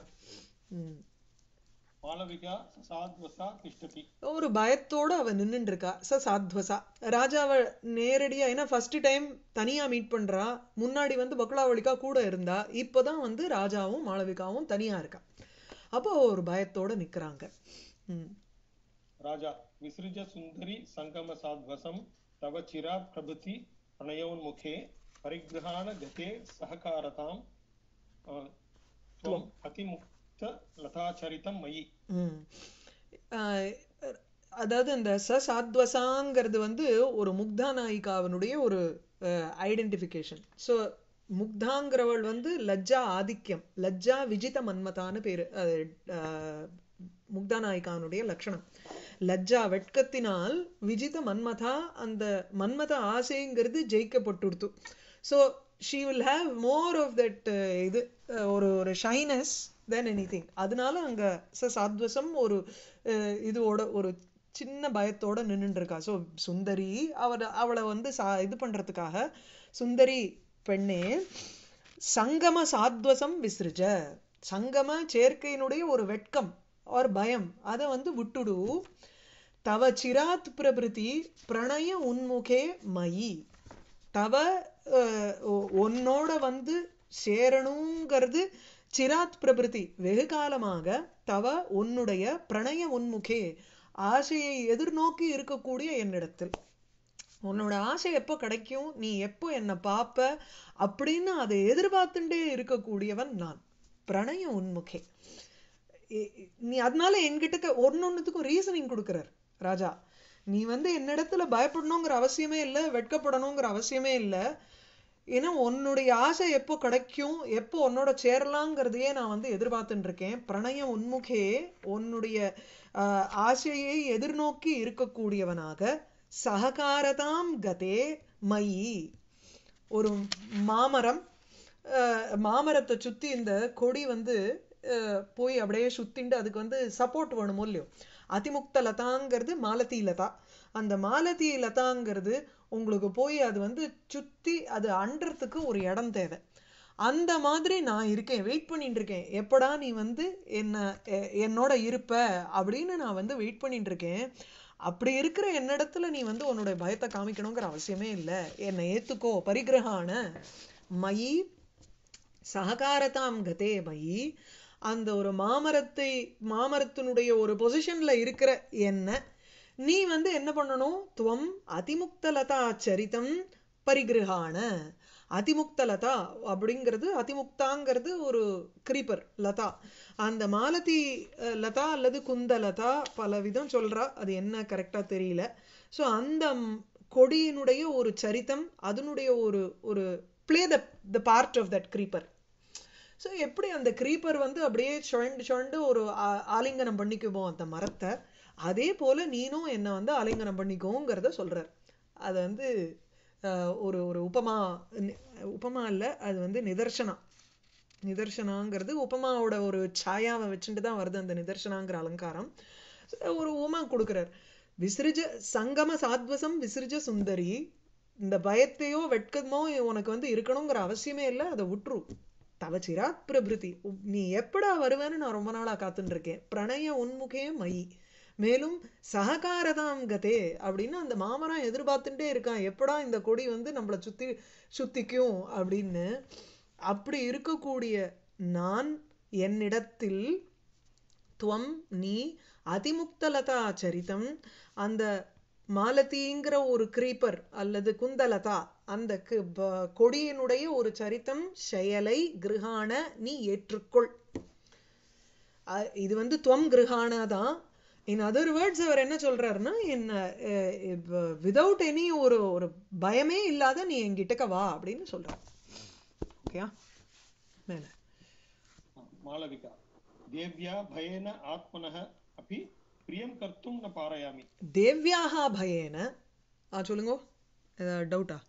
A: ஒரு பயத்தோட அவ நின்னுட்டு இருக்கா. சாத்வசா ராஜாவை நேரடியா, ஏன்னா ஃபர்ஸ்ட் டைம் தனியா மீட் பண்றா. முன்னாடி வந்து பகுலாவளிகா கூட இருந்தா, இப்பதான் வந்து ராஜாவும் மாளவிகாவும் தனியா இருக்கா. அப்போ ஒரு பயத்தோட நிக்கிறாங்க.
B: ராஜா விஸ்ருஜ சுந்தரி சங்கம சாத்வசம் தவ சிரா பிரபுதி பிரணயோன்முகே பரிக்ரஹான கதே சஹகாரதாம் துவம் அதிமுக்த லதாச்சரிதம் மயி.
A: அதாவது இந்த சாத்வசாங்கிறது வந்து ஒரு முக்தா நாயிகாவனுடைய ஒரு ஐடென்டிபிகேஷன். ஸோ முக்தாங்கிறவள் வந்து லஜ்ஜா ஆதிக்கம், லஜ்ஜா விஜித மன்மதான்னு பேரு முக்தா நாயிகாவனுடைய லட்சணம். லஜ்ஜா வெட்கத்தினால், விஜித மன்மதா அந்த மன்மத ஆசைங்கிறது ஜெயிக்கப்பட்டுடுத்து. So she will have more of that இது ஒரு shyness than anything. அதனால அங்க சாத்வசம் ஒரு இதோட ஒரு சின்ன பயத்தோட நின்னுட்டு இருக்கா. ஸோ சுந்தரி அவளை வந்து இது பண்றதுக்காக, சுந்தரி பெண்ணே சங்கம சாத்வசம் விசிருஜ, சங்கம சேர்க்கையினுடைய ஒரு வெட்கம் ஒரு பயம் அதை வந்து விட்டுடு. தவ சிராத் பிரபிருதி பிரணய உன்முகே மயி, தவ உன்னோட வந்து சேரணுங்கிறது சிராத் பிரபிருதி வெகு காலமாக, தவ உன்னுடைய பிரணய உன்முகே ஆசையை எதிர்நோக்கி இருக்கக்கூடிய என்னிடத்தில், உன்னோட ஆசை எப்போ கிடைக்கும், நீ எப்போ என்ன பாப்ப அப்படின்னு அதை எதிர்பார்த்துட்டே இருக்கக்கூடியவன் நான். பிரணய உன்முகே நீ, அதனால என்கிட்ட ஒன்னொன்னுத்துக்கும் ரீசனிங் கொடுக்கிறார் ராஜா. நீ வந்து என்னிடத்துல பயப்படணுங்கிற அவசியமே இல்லை, வெட்கப்படணுங்கிற அவசியமே இல்லை. ஏன்னா உன்னுடைய ஆசை எப்போ கிடைக்கும், எப்போ உன்னோட சேரலாங்கிறதையே நான் வந்து எதிர்பார்த்துட்டு இருக்கேன். பிரணய உன்முகே உன்னுடைய ஆசையை எதிர்நோக்கி இருக்கக்கூடியவனாக, சககாரதாம் கதே மயி, ஒரு மாமரம், மாமரத்தை சுத்தி இந்த கொடி வந்து போய் அப்படியே சுத்திண்டு அதுக்கு வந்து சப்போர்ட் வேணுமோ இல்லையோ. அதிமுக்த லதாங்கிறது மாலதி லதா, அந்த மாலதி லதாங்கிறது உங்களுக்கு போய் அது வந்து சுத்தி அது அன்றதுக்கு ஒரு இடம் தேவை. அந்த மாதிரி நான் இருக்கேன், வெயிட் பண்ணிட்டு இருக்கேன், எப்படா நீ வந்து என்னோட இருப்ப அப்படின்னு நான் வந்து வெயிட் பண்ணிட்டு இருக்கேன். அப்படி இருக்கிற என்னிடத்துல நீ வந்து உன்னுடைய பயத்தை காமிக்கணுங்கிற அவசியமே இல்லை. என்னை ஏத்துக்கோ. பரிகிரகான மயி சககாரதாம் கதே மயி, அந்த ஒரு மாமரத்தினுடைய ஒரு பொசிஷன்ல இருக்கிற என்ன நீ வந்து என்ன பண்ணணும்? துவம் அதிமுக்தலதா சரிதம் பரிகிரகான. அதிமுக்தலதா அப்படிங்கிறது, அதிமுக்தாங்கிறது ஒரு கிரீப்பர் லதா. அந்த மாலதி லதா அல்லது குந்தலதா பல விதம் சொல்றா, அது என்ன கரெக்டா தெரியல. ஸோ அந்த கொடியினுடைய ஒரு சரித்தம், அதனுடைய ஒரு ஒரு play the part of that creeper. So எப்படி அந்த கிரீப்பர் வந்து அப்படியே சுழண்டு ஒரு ஆலிங்கனம் பண்ணிக்குமோ அந்த மரத்தை, அதே போல நீனும் என்னை வந்து ஆலிங்கனம் பண்ணிக்கோங்கிறத சொல்றார். அது வந்து ஒரு ஒரு உபமா இல்லை, அது வந்து நிதர்சனாங்கிறது உபமாவோட ஒரு சாயாவை வச்சுட்டு தான் வருது அந்த நிதர்சனாங்கிற அலங்காரம். ஒரு உமா கொடுக்குறார். விசிறிஜ சங்கம சாத்வசம் விசிறிஜ சுந்தரி. இந்த பயத்தையோ வெட்கமோ உனக்கு வந்து இருக்கணுங்கிற அவசியமே இல்லை, அதை விட்டுரு. தவச்சிரா பிரபிருதி, நீ எப்படா வருவேன்னு நான் ரொம்ப நாளா காத்துட்டு இருக்கேன். பிரணய உன்முகே மயி, மேலும் சககாரதாம் கதே அப்படின்னு அந்த மாமரம் எதிர்பார்த்துட்டே இருக்கான், எப்படா இந்த கொடி வந்து நம்மளை சுத்திக்கும் அப்படின்னு. அப்படி இருக்கக்கூடிய நான் என்னிடத்தில் துவம் நீ அதிமுக்தலதா சரிதம், அந்த மாலதிங்கிற ஒரு கிரீப்பர் அல்லது குந்தலதா அந்த கொடியினுடைய ஒரு சரித்தம் செயலை கிருஹான நீ ஏற்றுக்கொள். இது வந்து துவம் கிருஹானா தான். இன் அதர் வேர்ட்ஸ் அவர் என்ன சொல்றாருன்னா, என்ன விதவுட் எனி ஒரு ஒரு பயமே இல்லாத நீ என்கிட்டக்க வா அப்படின்னு சொல்றார். ஓகேயா? மேல
B: மாளவிகா தேவ்யா பயேன ஆத்மனஹ அபி பிரியம் கர்த்தும் ந பாரயாமி.
A: தேவ்யாஹா பயேன, சொல்லுங்க, டவுட்டா?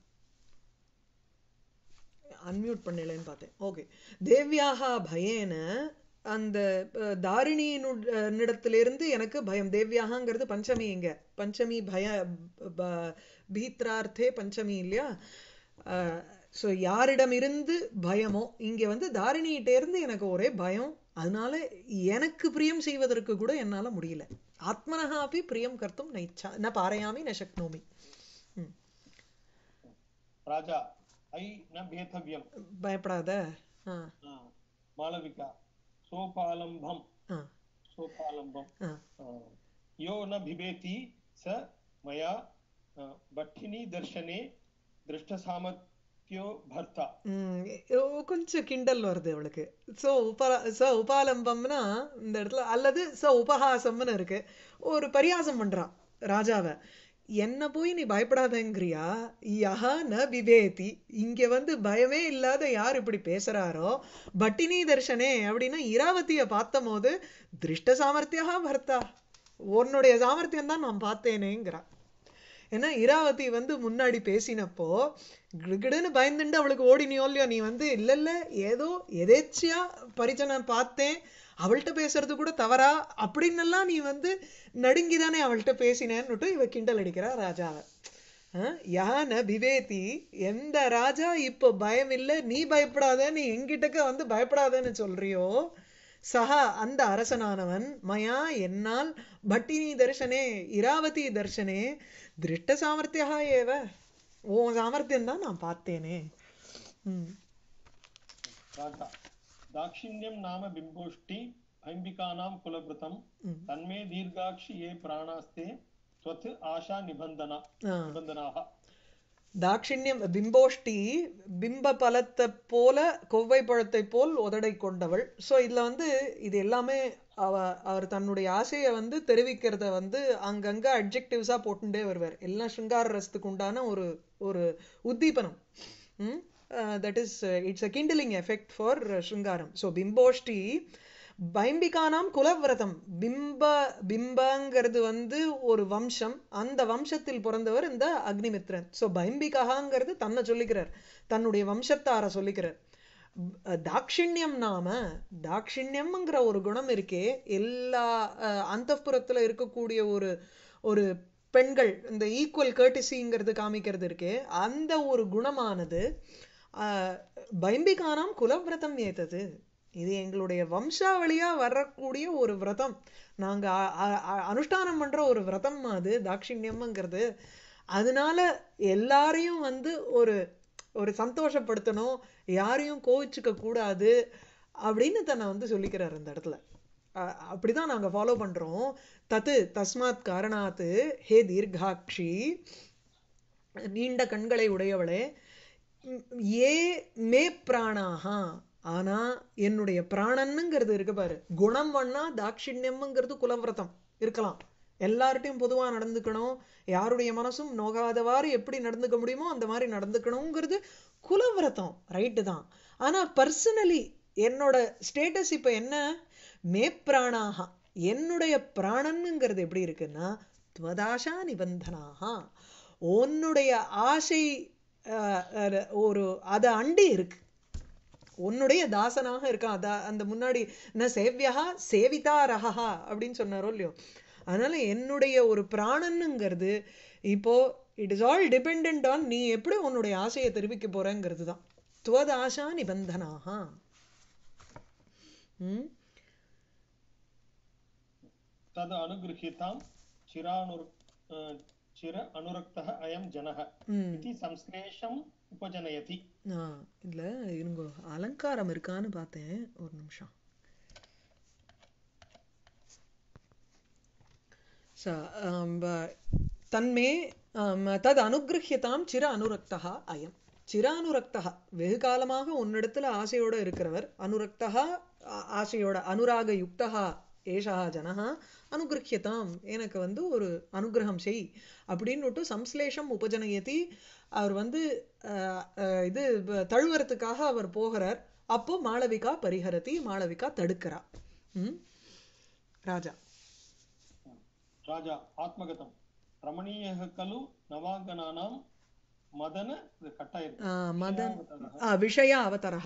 A: அன்மியூட் பண்ணலன்னு பார்த்தேன். ஓகே. தேவ்யாஹா பயேன, அந்த தாரிணியினிடத்திலிருந்து எனக்கு பயம். தேவ்யாகாங்கிறது பஞ்சமி. இங்க பஞ்சமி பய பீத்ரார்த்தே பஞ்சமி இல்லையா? ஸோ யாரிடமிருந்து பயமோ, இங்க வந்து தாரிணிகிட்டே இருந்து எனக்கு ஒரே பயம். அதனால எனக்கு பிரியம் செய்வதற்கு கூட என்னால முடியல. ஆத்மனஹா அப்படி பிரியம் கர்த்தும் நைச்சா ந பாரயாமி ந சக்னோமி.
B: ராஜா ஐ ந பேதவ்யம்,
A: பயப்படாத.
B: மாளவிகா சோபாலம்பம் யோ ந பிபேதி ச மயா பட்டினி தர்ஷனே திருஷ்ட சாமர்த்தியோ பர்த்தா.
A: கொஞ்சம் கிண்டல் வருது அவளுக்கு. உபாலம்பம்னா இந்த இடத்துல, அல்லது உபஹாசம்னு இருக்கு, ஒரு பரியாசம் பண்றான் ராஜாவை. என்ன போய் நீ பயப்படாதங்கிறியா? யஹா ந பிபேதி, இங்க வந்து பயமே இல்லாத யார் இப்படி பேசுறாரோ, பட்டினி தர்ஷனே அப்படின்னா இராவதிய பார்த்த போது திருஷ்ட சாமர்த்தியா பர்த்தா, உன்னுடைய சாமர்த்தியம் தான் நான் பார்த்தேனேங்கிறா. ஏன்னா இராவதி வந்து முன்னாடி பேசினப்போ கிடுன்னு பயந்துட்டு அவளுக்கு ஓடினியோ இல்லையோ, நீ வந்து இல்ல இல்ல ஏதோ எதேச்சியா பரிச்சனை பார்த்தேன், அவள்கிட்ட பேசுறது கூட தவறா அப்படின்னெல்லாம் நீ வந்து நடுங்கிதானே அவள்கிட்ட பேசினேன்னுட்டு இவ கிண்டல் அடிக்கிறா ராஜாவை. யான பிவேதி, எந்த ராஜா இப்போ பயம் இல்லை நீ பயப்படாத, நீ எங்கிட்டக்க வந்து பயப்படாதன்னு சொல்றியோ, சஹா அந்த அரசனானவன், மயா என்னால், பட்டினி தர்ஷனே இராவதி தர்ஷனே திருஷ்ட சாமர்த்தியா ஏவ, உன் சாமர்த்தியம் தான் நான் பார்த்தேனே.
B: தாக்ஷிண்யம் நாம பிம்போஷ்டி ஐம்பிகானாம் குலபிருதம் தன்மே தீர்காட்சி ஏ பிராணாஸ்தே ஸ்வத் ஆஷா நிபந்தனாக.
A: தாட்சிண்யம் பிம்போஷ்டி, பிம்ப பலத்தை போல கொவ்வை பழத்தை போல் உதடை கொண்டவள். ஸோ இதுல வந்து இது எல்லாமே அவர் தன்னுடைய ஆசையை வந்து தெரிவிக்கிறத வந்து அங்கங்க அட்ஜெக்டிவ்ஸா போட்டுட்டே வருவார். எல்லாம் ஸ்ருங்கார ரசத்துக்கு உண்டான ஒரு ஒரு உத்தீபனம். That is it's a kindling effect for ஸ்ருங்காரம். ஸோ பிம்போஷ்டி பைம்பிகானாம் குலவிரதம். பிம்பங்கிறது வந்து ஒரு வம்சம், அந்த வம்சத்தில் பிறந்தவர் இந்த அக்னிமித்ரன். ஸோ பைம்பிகாங்கிறது தன்னை சொல்லிக்கிறார், தன்னுடைய வம்சத்தார சொல்லிக்கிறார். தாட்சிண்யம் நாம, தாட்சிண்யம்ங்கிற ஒரு குணம் இருக்கே, எல்லா அந்தப்புறத்துல இருக்கக்கூடிய ஒரு ஒரு பெண்கள் இந்த ஈக்குவல் கர்டிசிங்கிறது காமிக்கிறது இருக்கே, அந்த ஒரு குணமானது பைம்பிகானாம் குலவிரதம் ஏத்தது. இது எங்களுடைய வம்சாவளியா வரக்கூடிய ஒரு விரதம், நாங்க அனுஷ்டானம் பண்ற ஒரு விரதம் அது தாட்சிணியம்ங்கிறது. அதனால எல்லாரையும் வந்து ஒரு ஒரு சந்தோஷப்படுத்தணும், யாரையும் கோவிச்சுக்க கூடாது அப்படின்னு தன்னை வந்து சொல்லிக்கிறார் இந்த இடத்துல. அப்படிதான் நாங்க ஃபாலோ பண்றோம். தத்து தஸ்மாத் காரணாத்து ஹே தீர்காட்சி, நீண்ட கண்களை உடையவளே, ஏ மே பிராணாகா, ஆனா என்னுடைய பிராணன்னுங்கிறது இருக்கு பாரு, குணம் பண்ணா தாட்சிணியம்ங்கிறது குலவிரதம் இருக்கலாம், எல்லார்ட்டையும் பொதுவா நடந்துக்கணும், யாருடைய மனசும் நோகாதவாறு எப்படி நடந்துக்க முடியுமோ அந்த மாதிரி நடந்துக்கணுங்கிறது குலவிரதம், ரைட்டு தான். ஆனா பர்சனலி என்னோட ஸ்டேட்டஸ் இப்ப என்ன, மே பிராணாகா, என்னுடைய பிராணன்ங்கிறது எப்படி இருக்குன்னா துவதாஷா நிபந்தனாகா, உன்னுடைய ஆசை ஒரு அதை அண்டி இருக்கு, உன்னுடைய தாசனாக இருக்கான். அந்த முன்னாடி என்ன சேவியா சேவிதா ரஹா அப்படின்னு சொன்னாரோ இல்லையோ, அதனால என்னுடைய ஒரு பிராணனுங்கிறது இப்போ it is all depend on நீ எப்படி உன்னுடைய ஆசையை தெரிவிக்க போறங்கிறது தான். துவதாஷா நிபந்தனாக.
B: தது அனுகிரஹிதாம் சிர அனுரக்தः அயம் ஜனः இதி சம்ஸ்லேஷம் உபஜனயதி.
A: இல்ல இருங்க, அலங்காரம் இருக்கான்னு பார்த்தேன், ஒரு நிமிஷம். தன்மே தது அனுகிரஹியதாம் சிர அனுரக்தா அயம், சிர அனுரக்தா, வெகு காலமாக உன்னிடத்துல ஆசையோட இருக்கிறவர், அனுரக்தா ஆசையோட, அனுராக யுக்தா ஏஷா ஜனஹ அனுகிரஹியதாம், எனக்கு வந்து ஒரு அனுகிரகம் செய் அப்படின்னு சம்ஸ்லேஷம் உபஜனயதி, அவர் வந்து இது தழுவறதுக்காக அவர் போகிறார். அப்போ மாளவிகா பரிஹரதி, மாளவிகா தடுக்கிறா. ராஜா
B: ராஜா ஆத்மகதம் ரமணீயः खलु नवागनानां मदन
A: விஷய அவதாரः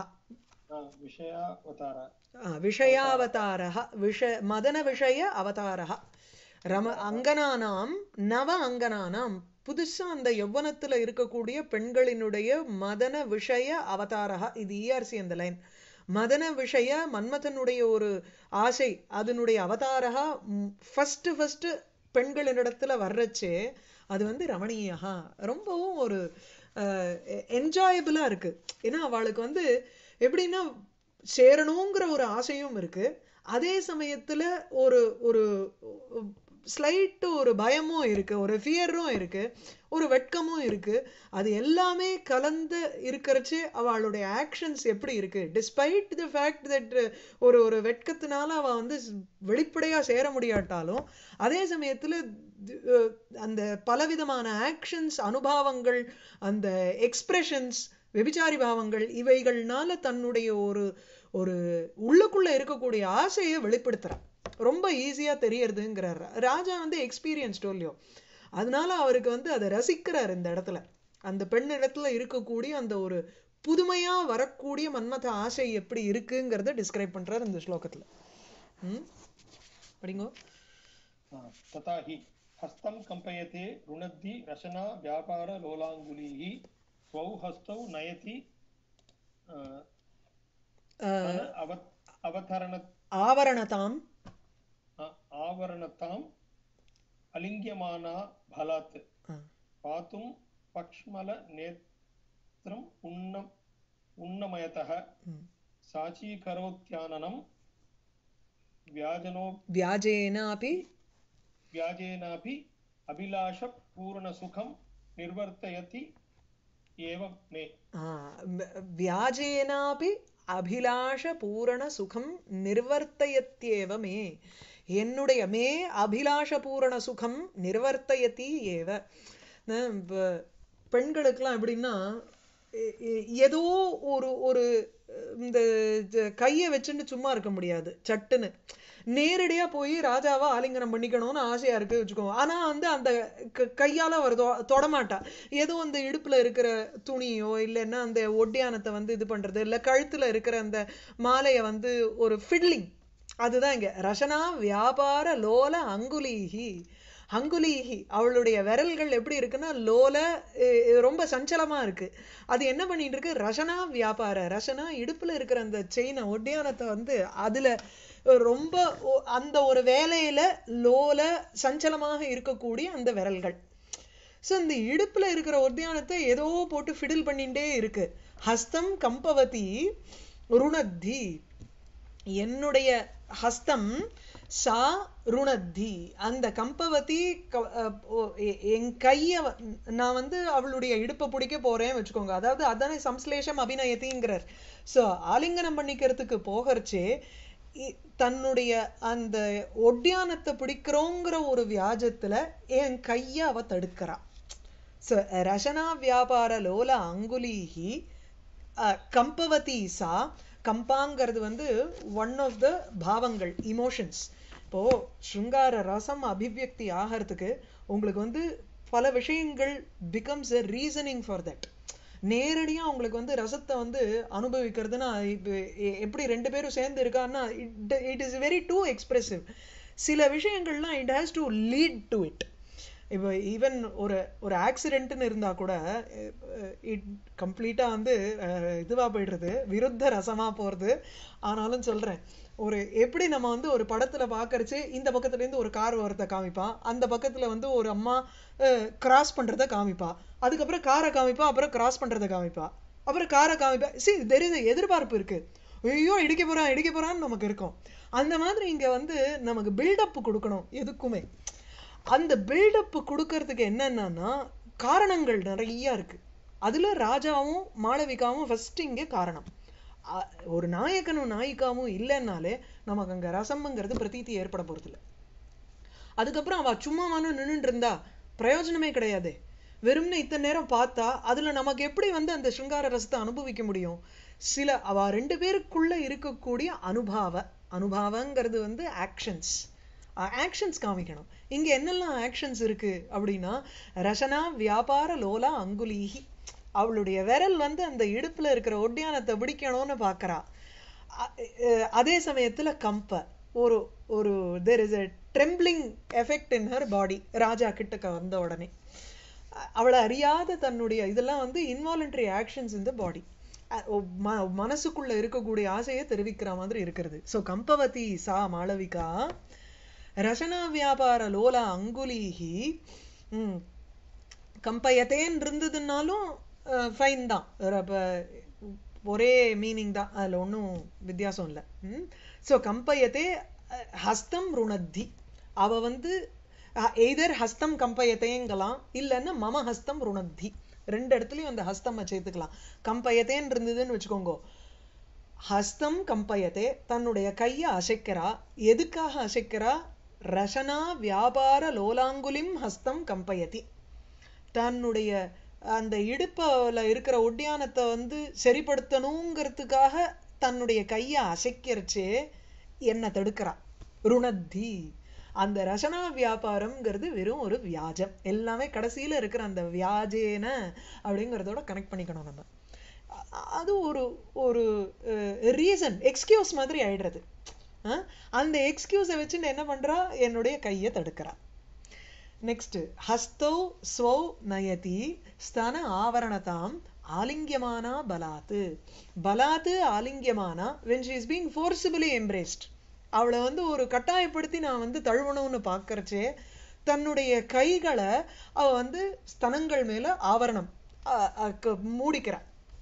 A: விஷயாவதாரः மதன விஷய அவதாரः அங்கனானாம் நவ அங்கனானாம், புதுசா அந்த யௌவனத்துல இருக்கக்கூடிய பெண்களினுடைய மதன விஷய அவதாரः, இது ERC அந்த லைன், மதன விஷய மன்மதனுடைய ஒரு ஆசை அதனுடைய அவதாரா ஃபர்ஸ்ட் பெண்களினிடத்துல வர்றச்சே அது வந்து ரமணீயா, ரொம்பவும் ஒரு என்ஜாயபிளா இருக்கு. ஏன்னா அவளுக்கு வந்து எப்படின்னா சேரணுங்கிற ஒரு ஆசையும் இருக்கு, அதே சமயத்துல ஒரு ஒரு ஸ்லைட் ஒரு பயமும் இருக்கு, ஒரு ஃபியரும் இருக்கு, ஒரு வெட்கமும் இருக்கு, அது எல்லாமே கலந்து இருக்கிறச்சு அவளுடைய ஆக்ஷன்ஸ் எப்படி இருக்கு, டிஸ்பைட் தி ஃபேக்ட் தட் ஒரு ஒரு வெட்கத்தினால அவ வந்து வெளிப்படையா சேர முடியாட்டாலும் அதே சமயத்துல அந்த பலவிதமான ஆக்ஷன்ஸ் அனுபவங்கள் அந்த எக்ஸ்பிரஷன்ஸ் வெபிச்சாரி பாவங்கள் இவைகள்னால தன்னுடைய ஒரு ஒரு உள்ளுக்குள்ள இருக்கக்கூடிய ஆசையை வெளிப்படுத்துறான், ரொம்ப ஈஸியா தெரியறதுங்கிறார். ராஜா வந்து எக்ஸ்பீரியன்ஸ்டோ இல்லையோ, அதனால அவருக்கு வந்து அதை ரசிக்கிறார். இந்த இடத்துல அந்த பெண் இடத்துல இருக்கக்கூடிய அந்த ஒரு புதுமையா வரக்கூடிய மன்மத ஆசை எப்படி இருக்குங்கிறத டிஸ்கிரைப் பண்றார் இந்த ஸ்லோகத்துல. படிங்கோ.
B: ததாஹி ஹஸ்தம் கம்பயதே ருணத்தி ரசனா வியாபார லோலாங்குலிஹி ஸ்வௌ ஹஸ்தௌ நயதி
A: ஆவரணதாம்
B: ஆவரணதாம் அலிங்கியமானா பலாத் பாத்தும் பக்ஷ்மல நேத்ரம் உன்னமயதः சாச்சீகரோத்யானனம் வியாஜேனாபி அபிலாஷ பூரண சுகம் நிர்வர்த்தயதி ஏவ மே.
A: வியாஜேனாபி அபிலாஷ பூரண சுகம் நிர்வர்த்தயத்யேவ மே, என்னுடைய மே அபிலாஷ பூரண சுகம் நிர்வர்த்தயதி ஏவ. பெண்களுக்கெல்லாம் எப்படின்னா ஏதோ ஒரு ஒரு இந்த கையை வச்சுன்னு சும்மா இருக்க முடியாது, சட்டுன்னு நேரடியா போய் ராஜாவா ஆலிங்கனம் பண்ணிக்கணும்னு ஆசையா இருக்கு வச்சுக்கோங்க. ஆனா வந்து அந்த கையால அவர் தொடமாட்டா, ஏதோ அந்த இடுப்புல இருக்கிற துணியோ இல்லைன்னா அந்த ஒட்டியானத்தை வந்து இது பண்றது, இல்ல கழுத்துல இருக்கிற அந்த மாலைய வந்து ஒரு ஃபிட்லிங், அதுதான் இங்க ரசனா வியாபார லோல அங்குலீஹி. அங்குலீஹி அவளுடைய விரல்கள் எப்படி இருக்குன்னா லோல ரொம்ப சஞ்சலமா இருக்கு. அது என்ன பண்ணிட்டு இருக்கு, ரசனா வியாபார, ரசனா இடுப்புல இருக்கிற அந்த செயினை ஒட்டியானத்தை வந்து அதுல ரொம்ப அந்த ஒரு வேலையில லோல சஞ்சலமாக இருக்கக்கூடிய அந்த விரல்கள். சோ இந்த இடுப்புல இருக்கிற ஒத்தியானத்தை ஏதோ போட்டு ஃபிடில் பண்ணிட்டே இருக்கு. ஹஸ்தம் கம்பவதி ருணத்தி, என்னுடைய ஹஸ்தம் சா ருணத்தி, அந்த கம்பவதி என் கைய நான் வந்து அவளுடைய இடுப்பை பிடிக்க போறேன் வச்சுக்கோங்க. அதாவது அதானே சம்ஸ்லேஷம் அபிநயத்திங்கிறார். சோ ஆலிங்கனம் பண்ணிக்கிறதுக்கு போகிறச்சே தன்னுடைய அந்த ஒட்டியானத்தை பிடிக்கிறோங்கிற ஒரு வியாஜத்துல என் கைய அவ தடுக்கிறா. ரசனா வியாபார லோல அங்குலீஹி கம்பவதி சா. கம்பாங்கிறது வந்து ஒன் ஆஃப் த பாவங்கள், இமோஷன்ஸ். இப்போ ஸ்ருங்கார ரசம் அபிவியக்தி ஆகிறதுக்கு உங்களுக்கு வந்து பல விஷயங்கள் becomes a reasoning for that. நேரடியா உங்களுக்கு வந்து ரசத்தை வந்து அனுபவிக்கிறதுனா எப்படி ரெண்டு பேரும் சேர்ந்து இருக்கான்னா it is very too expressive. சில விஷயங்கள்லாம் it has to lead to it. இப்போ ஈவன் ஒரு ஆக்சிடென்ட்னு இருந்தா கூட இட் கம்ப்ளீட்டா வந்து இதுவா போயிடுறது, விருத்த ரசமா போறது. ஆனாலும் சொல்றேன், ஒரு எப்படி நம்ம வந்து ஒரு படத்துல பாக்கறச்சு இந்த பக்கத்துல இருந்து ஒரு கார் வரத காமிப்பான், அந்த பக்கத்துல வந்து ஒரு அம்மா கிராஸ் பண்றத காமிப்பா, அதுக்கப்புறம் காரை காமிப்பா, அப்புறம் கிராஸ் பண்றத காமிப்பா, அப்புறம் காரை காமிப்பா. எதிர்பார்ப்பு இருக்கு, ஐயோ இடிக்க போறான்னு நமக்கு இருக்கும். அந்த மாதிரி இங்க வந்து நமக்கு பில்டப் கொடுக்கணும் எதுக்குமே. அந்த பில்டப் கொடுக்கறதுக்கு என்னன்னா காரணங்கள் நிறைய இருக்கு. அதுல ராஜாவும் மாளவிகாவும் ஃபர்ஸ்ட் இங்க காரணம். ஒரு நாயகனும் நாயிகாவும் இல்லைன்னாலே நமக்கு அங்க ரசம்ங்கிறது பிரதீதி ஏற்பட போறது இல்லை. அதுக்கப்புறம் அவ சும்மாவானும் நின்றுட்டு இருந்தா பிரயோஜனமே கிடையாது. வெறும்னு இத்தனை நேரம் பார்த்தா அதுல நமக்கு எப்படி வந்து அந்த சிருங்கார ரசத்தை அனுபவிக்க முடியும்? சில அவ ரெண்டு பேருக்குள்ள இருக்கக்கூடிய அனுபாவங்கிறது வந்து ஆக்ஷன்ஸ் காமிக்கணும். இங்க என்னெல்லாம் ஆக்ஷன்ஸ் இருக்கு அப்படின்னா, ரசனா வியாபார லோலா அங்குலீஹி, அவளுடைய விரல் வந்து அந்த இடுப்புல இருக்கிற ஒட்டியானத்தை பிடிக்கணும்னு பாக்குறா. அதே சமயத்துல ஒரு there is a trembling effect in her body. ராஜா கிட்டக்க வந்த உடனே அவளை அறியாத தன்னுடைய இதெல்லாம் வந்து இன்வாலண்டரி ஆக்ஷன்ஸ் இன் த பாடி, மனசுக்குள்ள இருக்கக்கூடிய ஆசையை தெரிவிக்கிற மாதிரி இருக்கிறது. சோ கம்பவதி சா மாளவிகா ரசனா வியாபார லோலா அங்குலீஹி. கம்பயத்தேன்னு இருந்ததுனாலும் ஃபைன் தான், ஒரே மீனிங் தான், அதுல ஒன்றும் வித்தியாசம் இல்லை. ஸோ கம்பயத்தே ஹஸ்தம் ருணத்தி, அவ வந்து எய்தர் ஹஸ்தம் கம்பயத்தேங்கலாம், இல்லைன்னா மம ஹஸ்தம் ருணத்தி, ரெண்டு இடத்துலயும் அந்த ஹஸ்தம் சேர்த்துக்கலாம். கம்பயத்தேன்னு இருந்ததுன்னு வச்சுக்கோங்க, ஹஸ்தம் கம்பயத்தே, தன்னுடைய கையை அசைக்கிறா. எதுக்காக அசைக்கிறா? ரசனா வியாபார லோலாங்குலிம் ஹஸ்தம் கம்பயதி, தன்னுடைய அந்த இடுப்புல இருக்கிற ஒட்டியானத்தை வந்து சரிப்படுத்தணுங்கிறதுக்காக தன்னுடைய கையை அசைக்கிறச்சே என்ன தடுக்கிறா. ருணத்தி, அந்த ரசனா வியாபாரம்ங்கிறது வெறும் ஒரு வியாஜம். எல்லாமே கடைசியில இருக்கிற அந்த வியாஜேன அப்படிங்கிறதோட கனெக்ட் பண்ணிக்கணும் நம்ம. அது ஒரு ரீசன், எக்ஸ்கியூஸ் மாதிரி ஆயிடுறது. அந்த எக்ஸ்கியூஸை வச்சுட்டு என்ன பண்றா, என்னுடைய கையை தடுக்கிறா. நெக்ஸ்ட் ஹஸ்தோ ஸ்வௌ நயதி ஸ்தன ஆவரணதாம் ஆலிங்கியமானா பலாத்து ஆலிங்கியமானா when she is being forcibly embraced. அவளை வந்து ஒரு கட்டாயப்படுத்தி நான் வந்து தழுவணும்னு பாக்கறச்சே தன்னுடைய கைகளை அவ வந்து ஸ்தனங்கள் மேல ஆவரணம் மூடிக்கிறா.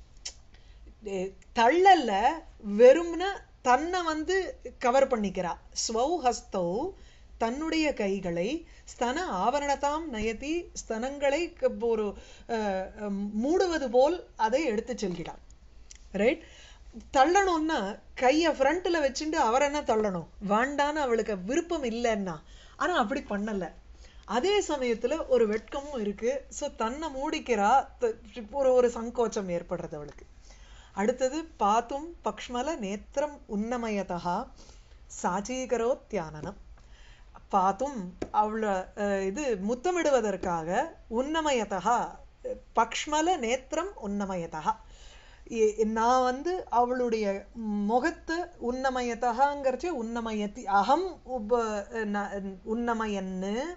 A: தள்ளல்ல, வெறும்ன தன்னை வந்து கவர் பண்ணிக்கிறா. ஸ்வௌ ஹஸ்தௌ, தன்னுடைய கைகளை, ஸ்தன ஆவரணதாம் நயதி, ஸ்தனங்களை ஒரு மூடுவது போல் அதை எடுத்து செல்கிறான். ரைட்? தள்ளணும்னா கைய ஃப்ரண்ட்ல வச்சுட்டு அவர் என்ன தள்ளணும் வேண்டான்னு அவளுக்கு விருப்பம் இல்லைன்னா, ஆனா அப்படி பண்ணல. அதே சமயத்துல ஒரு வெட்கமும் இருக்கு. சோ தன்னை மூடிக்கிறா, ஒரு சங்கோச்சம் ஏற்படுறது அவளுக்கு. அடுத்தது பாத்தும் பக்ஷ்மல நேத்திரம் உன்னமயதா சாச்சீகரோத்யானனம். பாத்தும் அவளை இது முத்தமிடுவதற்காக, உன்னமயதா பக்ஷ்மல நேத்திரம் உன்னமயதா, நான் வந்து அவளுடைய முகத்தை உன்னமயத்தகாங்கிறச்சே உன்னமயத்தி அகம் உன்னமயன்னு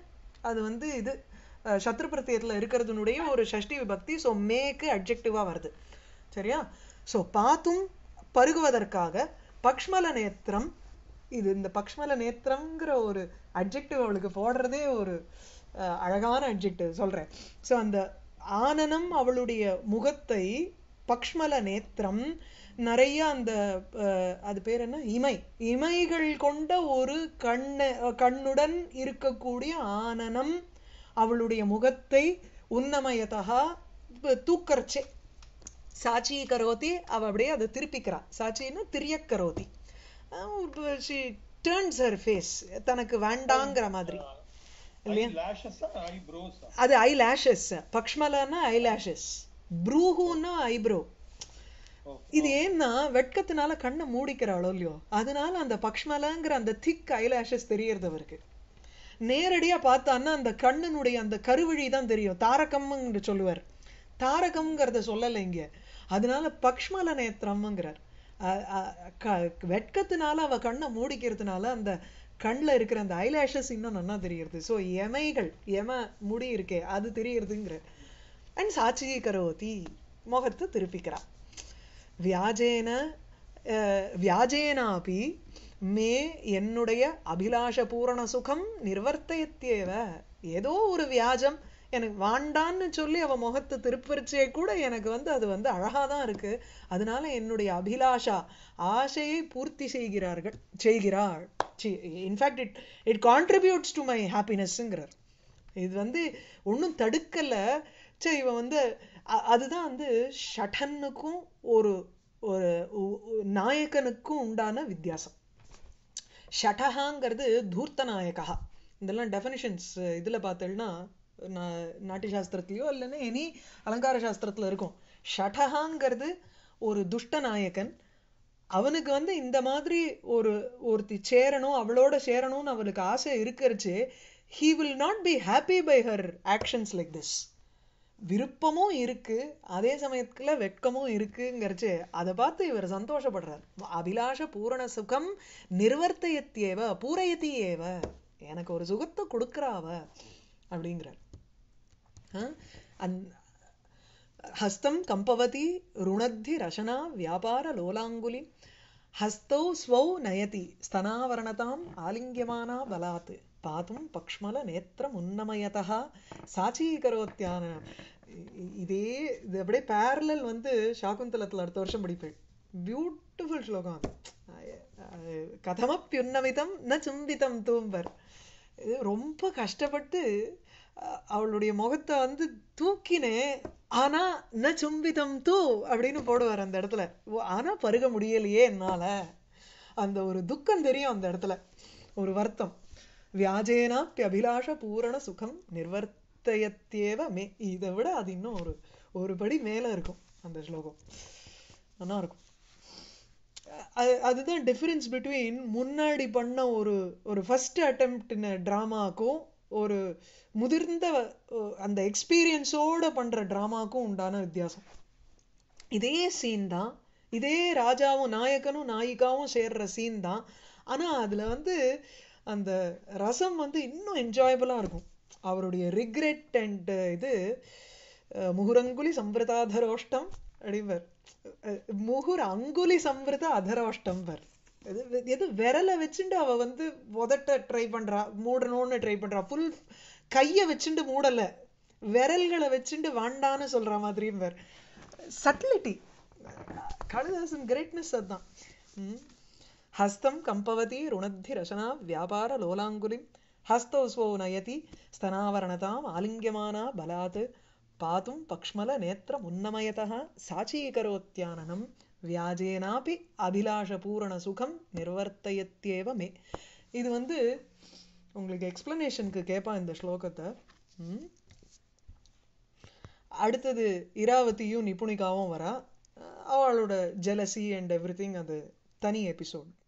A: அது வந்து இது சத்ரு பிரத்யத்துல இருக்கிறதுனுடைய ஒரு ஷஷ்டி விபக்தி. ஸோ மேக்கு அட்ஜெக்டிவா வருது. சரியா? ஸோ பாத்தும் பருகுவதற்காக பக்ஷ்மல நேத்திரம். இது இந்த பக்ஷ்மல நேத்திரம்ங்கிற ஒரு அட்ஜெக்டிவ் அவளுக்கு போடுறதே ஒரு அழகான அட்ஜெக்டிவ் சொல்றேன். ஸோ அந்த ஆனனம் அவளுடைய முகத்தை, பக்ஷ்மல நேத்திரம் நிறைய அந்த அது பேர் என்ன, இமைகள் கொண்ட ஒரு கண்ணுடன் இருக்கக்கூடிய ஆனனம் அவளுடைய முகத்தை உன்னமயதா தூக்கர்ச்சே சாட்சி கரோதி, அவ அப்படியே அதை திருப்பிக்கிறா. சாட்சின்னா திரிய கரோதி, she turns her face தனக்கு வேண்டாங்கிற மாதிரி இல்லையா? அது ஐ லேஷஸ். பக்ஷ்மலன்னா ஐ லேஷஸ், ப்ரூஹுன்னா ஐப்ரோ. இது ஏன்னா வெட்கத்தினால கண்ணை மூடிக்கிறாளோ இல்லையோ, அதனால அந்த பக்ஷ்மலங்கிற அந்த திக் ஐ லேஷஸ் தெரியறது அவருக்கு. நேரடியா பார்த்தான்னா அந்த கண்ணனுடைய அந்த கருவழி தான் தெரியும். தாரகம்னு சொல்லுவார், தாரகம்ங்கிறத சொல்லலை இங்க. அதனால பக்ஷ்மல நேத்திரம்ங்கிறார். வெட்கத்தினால அவ கண்ணை மூடிக்கிறதுனால அந்த கண்ணில் இருக்கிற அந்த ஐலாஷஸ் இன்னும் நல்லா தெரியறது. ஸோ எமைகள், முடி இருக்கே அது தெரியறதுங்கிற. அண்ட் சாட்சி கரோதி, முகத்தை திருப்பிக்கிறா. வியாஜேனாபி மே என்னுடைய அபிலாஷ பூரண சுகம் நிர்வர்த்தயத்தேவ. ஏதோ ஒரு வியாஜம் எனக்கு வாண்டான்னு சொல்லி அவ முகத்தை திருப்பரிச்சே கூட எனக்கு வந்து அது வந்து அழகாதான் இருக்கு. அதனால என்னுடைய அபிலாஷா ஆசையை பூர்த்தி செய்கிறாள். In fact it contributes to my ஹாப்பினஸ்ங்கிறார். இது வந்து ஒன்றும் தடுக்கல. சரி, இவன் வந்து அதுதான் வந்து ஷடனுக்கும் ஒரு ஒரு நாயகனுக்கும் உண்டான வித்தியாசம். ஷடஹாங்கிறது தூர்த்த நாயகா. இதெல்லாம் டெஃபினிஷன்ஸ் இதுல பார்த்தேன்னா நாட்டிய சாஸ்திரத்திலயோ இல்லைன்னா இனி அலங்கார சாஸ்திரத்துல இருக்கும். ஷடஹாங்கிறது ஒரு துஷ்ட நாயகன். அவனுக்கு வந்து இந்த மாதிரி ஒருத்தி சேரணும், அவளோட சேரணும்னு அவனுக்கு ஆசை இருக்கிறச்சு. he will not be happy by her actions like this. விருப்பமும் இருக்கு, அதே சமயத்துல வெட்கமும் இருக்குங்கிறச்சு. அதை பார்த்து இவர் சந்தோஷப்படுறார். அபிலாஷ பூரண சுகம் நிர்வர்த்தயத்தேவ பூரயதி ஏவ, எனக்கு ஒரு சுகத்தை கொடுக்கறாவ அப்படிங்கிறார். ஹஸ்தம் கம்பவதி ருணத்தி ரசனா வியாபார லோலாங்குலி ஹஸ்தௌ ஸ்வௌ நயதி ஸ்தனாவரணதாம் ஆலிங்கியமானா பலாத் பாதும் பக்ஷ்மல நேத்திரம் உன்னமயதா சாட்சீகரோத்தியான. இது அப்படியே பேரலல் வந்து சாகுந்தலத்தில் அடுத்த வருஷம் படிப்பேன். பியூட்டிஃபுல் ஸ்லோகம் அது. கதமப்யுன்னமிதம் ந சும்பிதம் தூம்பர். இது ரொம்ப கஷ்டப்பட்டு அவளுடைய முகத்தை வந்து தூக்கினேன், ஆனா ந சும்பிதம் தூ அப்படின்னு போடுவார் அந்த இடத்துல. ஆனா பருக முடியலையே என்னால. அந்த ஒரு துக்கம் தெரியும் அந்த இடத்துல, ஒரு வருத்தம். வியாஜேனாப்பி அபிலாஷ பூரண சுகம் நிர்வர்த்தயத்தேவ மே. இதை விட அது இன்னும் ஒரு படி மேல இருக்கும் அந்த ஸ்லோகம். நல்லா இருக்கும். அதுதான் டிஃபரன்ஸ் பிட்வீன் முன்னாடி பண்ண ஒரு ஃபர்ஸ்ட் அட்டெம்ப்ட் டிராமாக்கும் ஒரு முதிர்ந்த அந்த எக்ஸ்பீரியன்ஸோட பண்ற டிராமாக்கும் உண்டான வித்தியாசம். இதே சீன் தான், இதே ராஜாவும் நாயகனும் நாயிகாவும் சேர்ற சீன் தான். ஆனா அதுல வந்து அந்த ரசம் வந்து இன்னும் என்ஜாயபிளா இருக்கும். அவருடைய ரிக்ரெட் அண்ட் இது முகுரங்குலி சம்பிரதாதரோஷ்டம் அப்படிவர், முகுர் அங்குலி சம்பிரத அதரோஷ்டம் வர். எது விரலை வச்சுட்டு அவ வந்து உதட்ட ட்ரை பண்றா, மூடணும்னு ட்ரை பண்றா. ஃபுல் கைய வச்சுட்டு மூடல, விரல்களை வச்சுட்டு வாண்டான்னு சொல்ற மாதிரியும் வர். சட்டிலிட்டி, காளிதாசன் கிரேட்னஸ் அதுதான். ஹஸ்தம் கம்பவதி ருணத்தி ரசனா வியாபார லோலாங்குலிம் ஹஸ்தௌ ஸ்வௌ நயதி ஸ்தனாவரணதாம் ஆலிங்கியமானா பலாத் பாதும் பக்ஷ்மல நேத்திரம் உன்னமயதா சாட்சீகரோத்தியானனம் வியாஜேனாபி அபிலாஷ பூரண சுகம் நிர்வர்த்தயத்தேவ மே. இது வந்து உங்களுக்கு எக்ஸ்பிளனேஷனுக்கு கேட்பான் இந்த ஸ்லோகத்தை. அடுத்தது இராவதியும் நிபுணிகாவும் வரா. அவளோட ஜெலசி அண்ட் எவ்ரி திங், அது தனி எபிசோட்.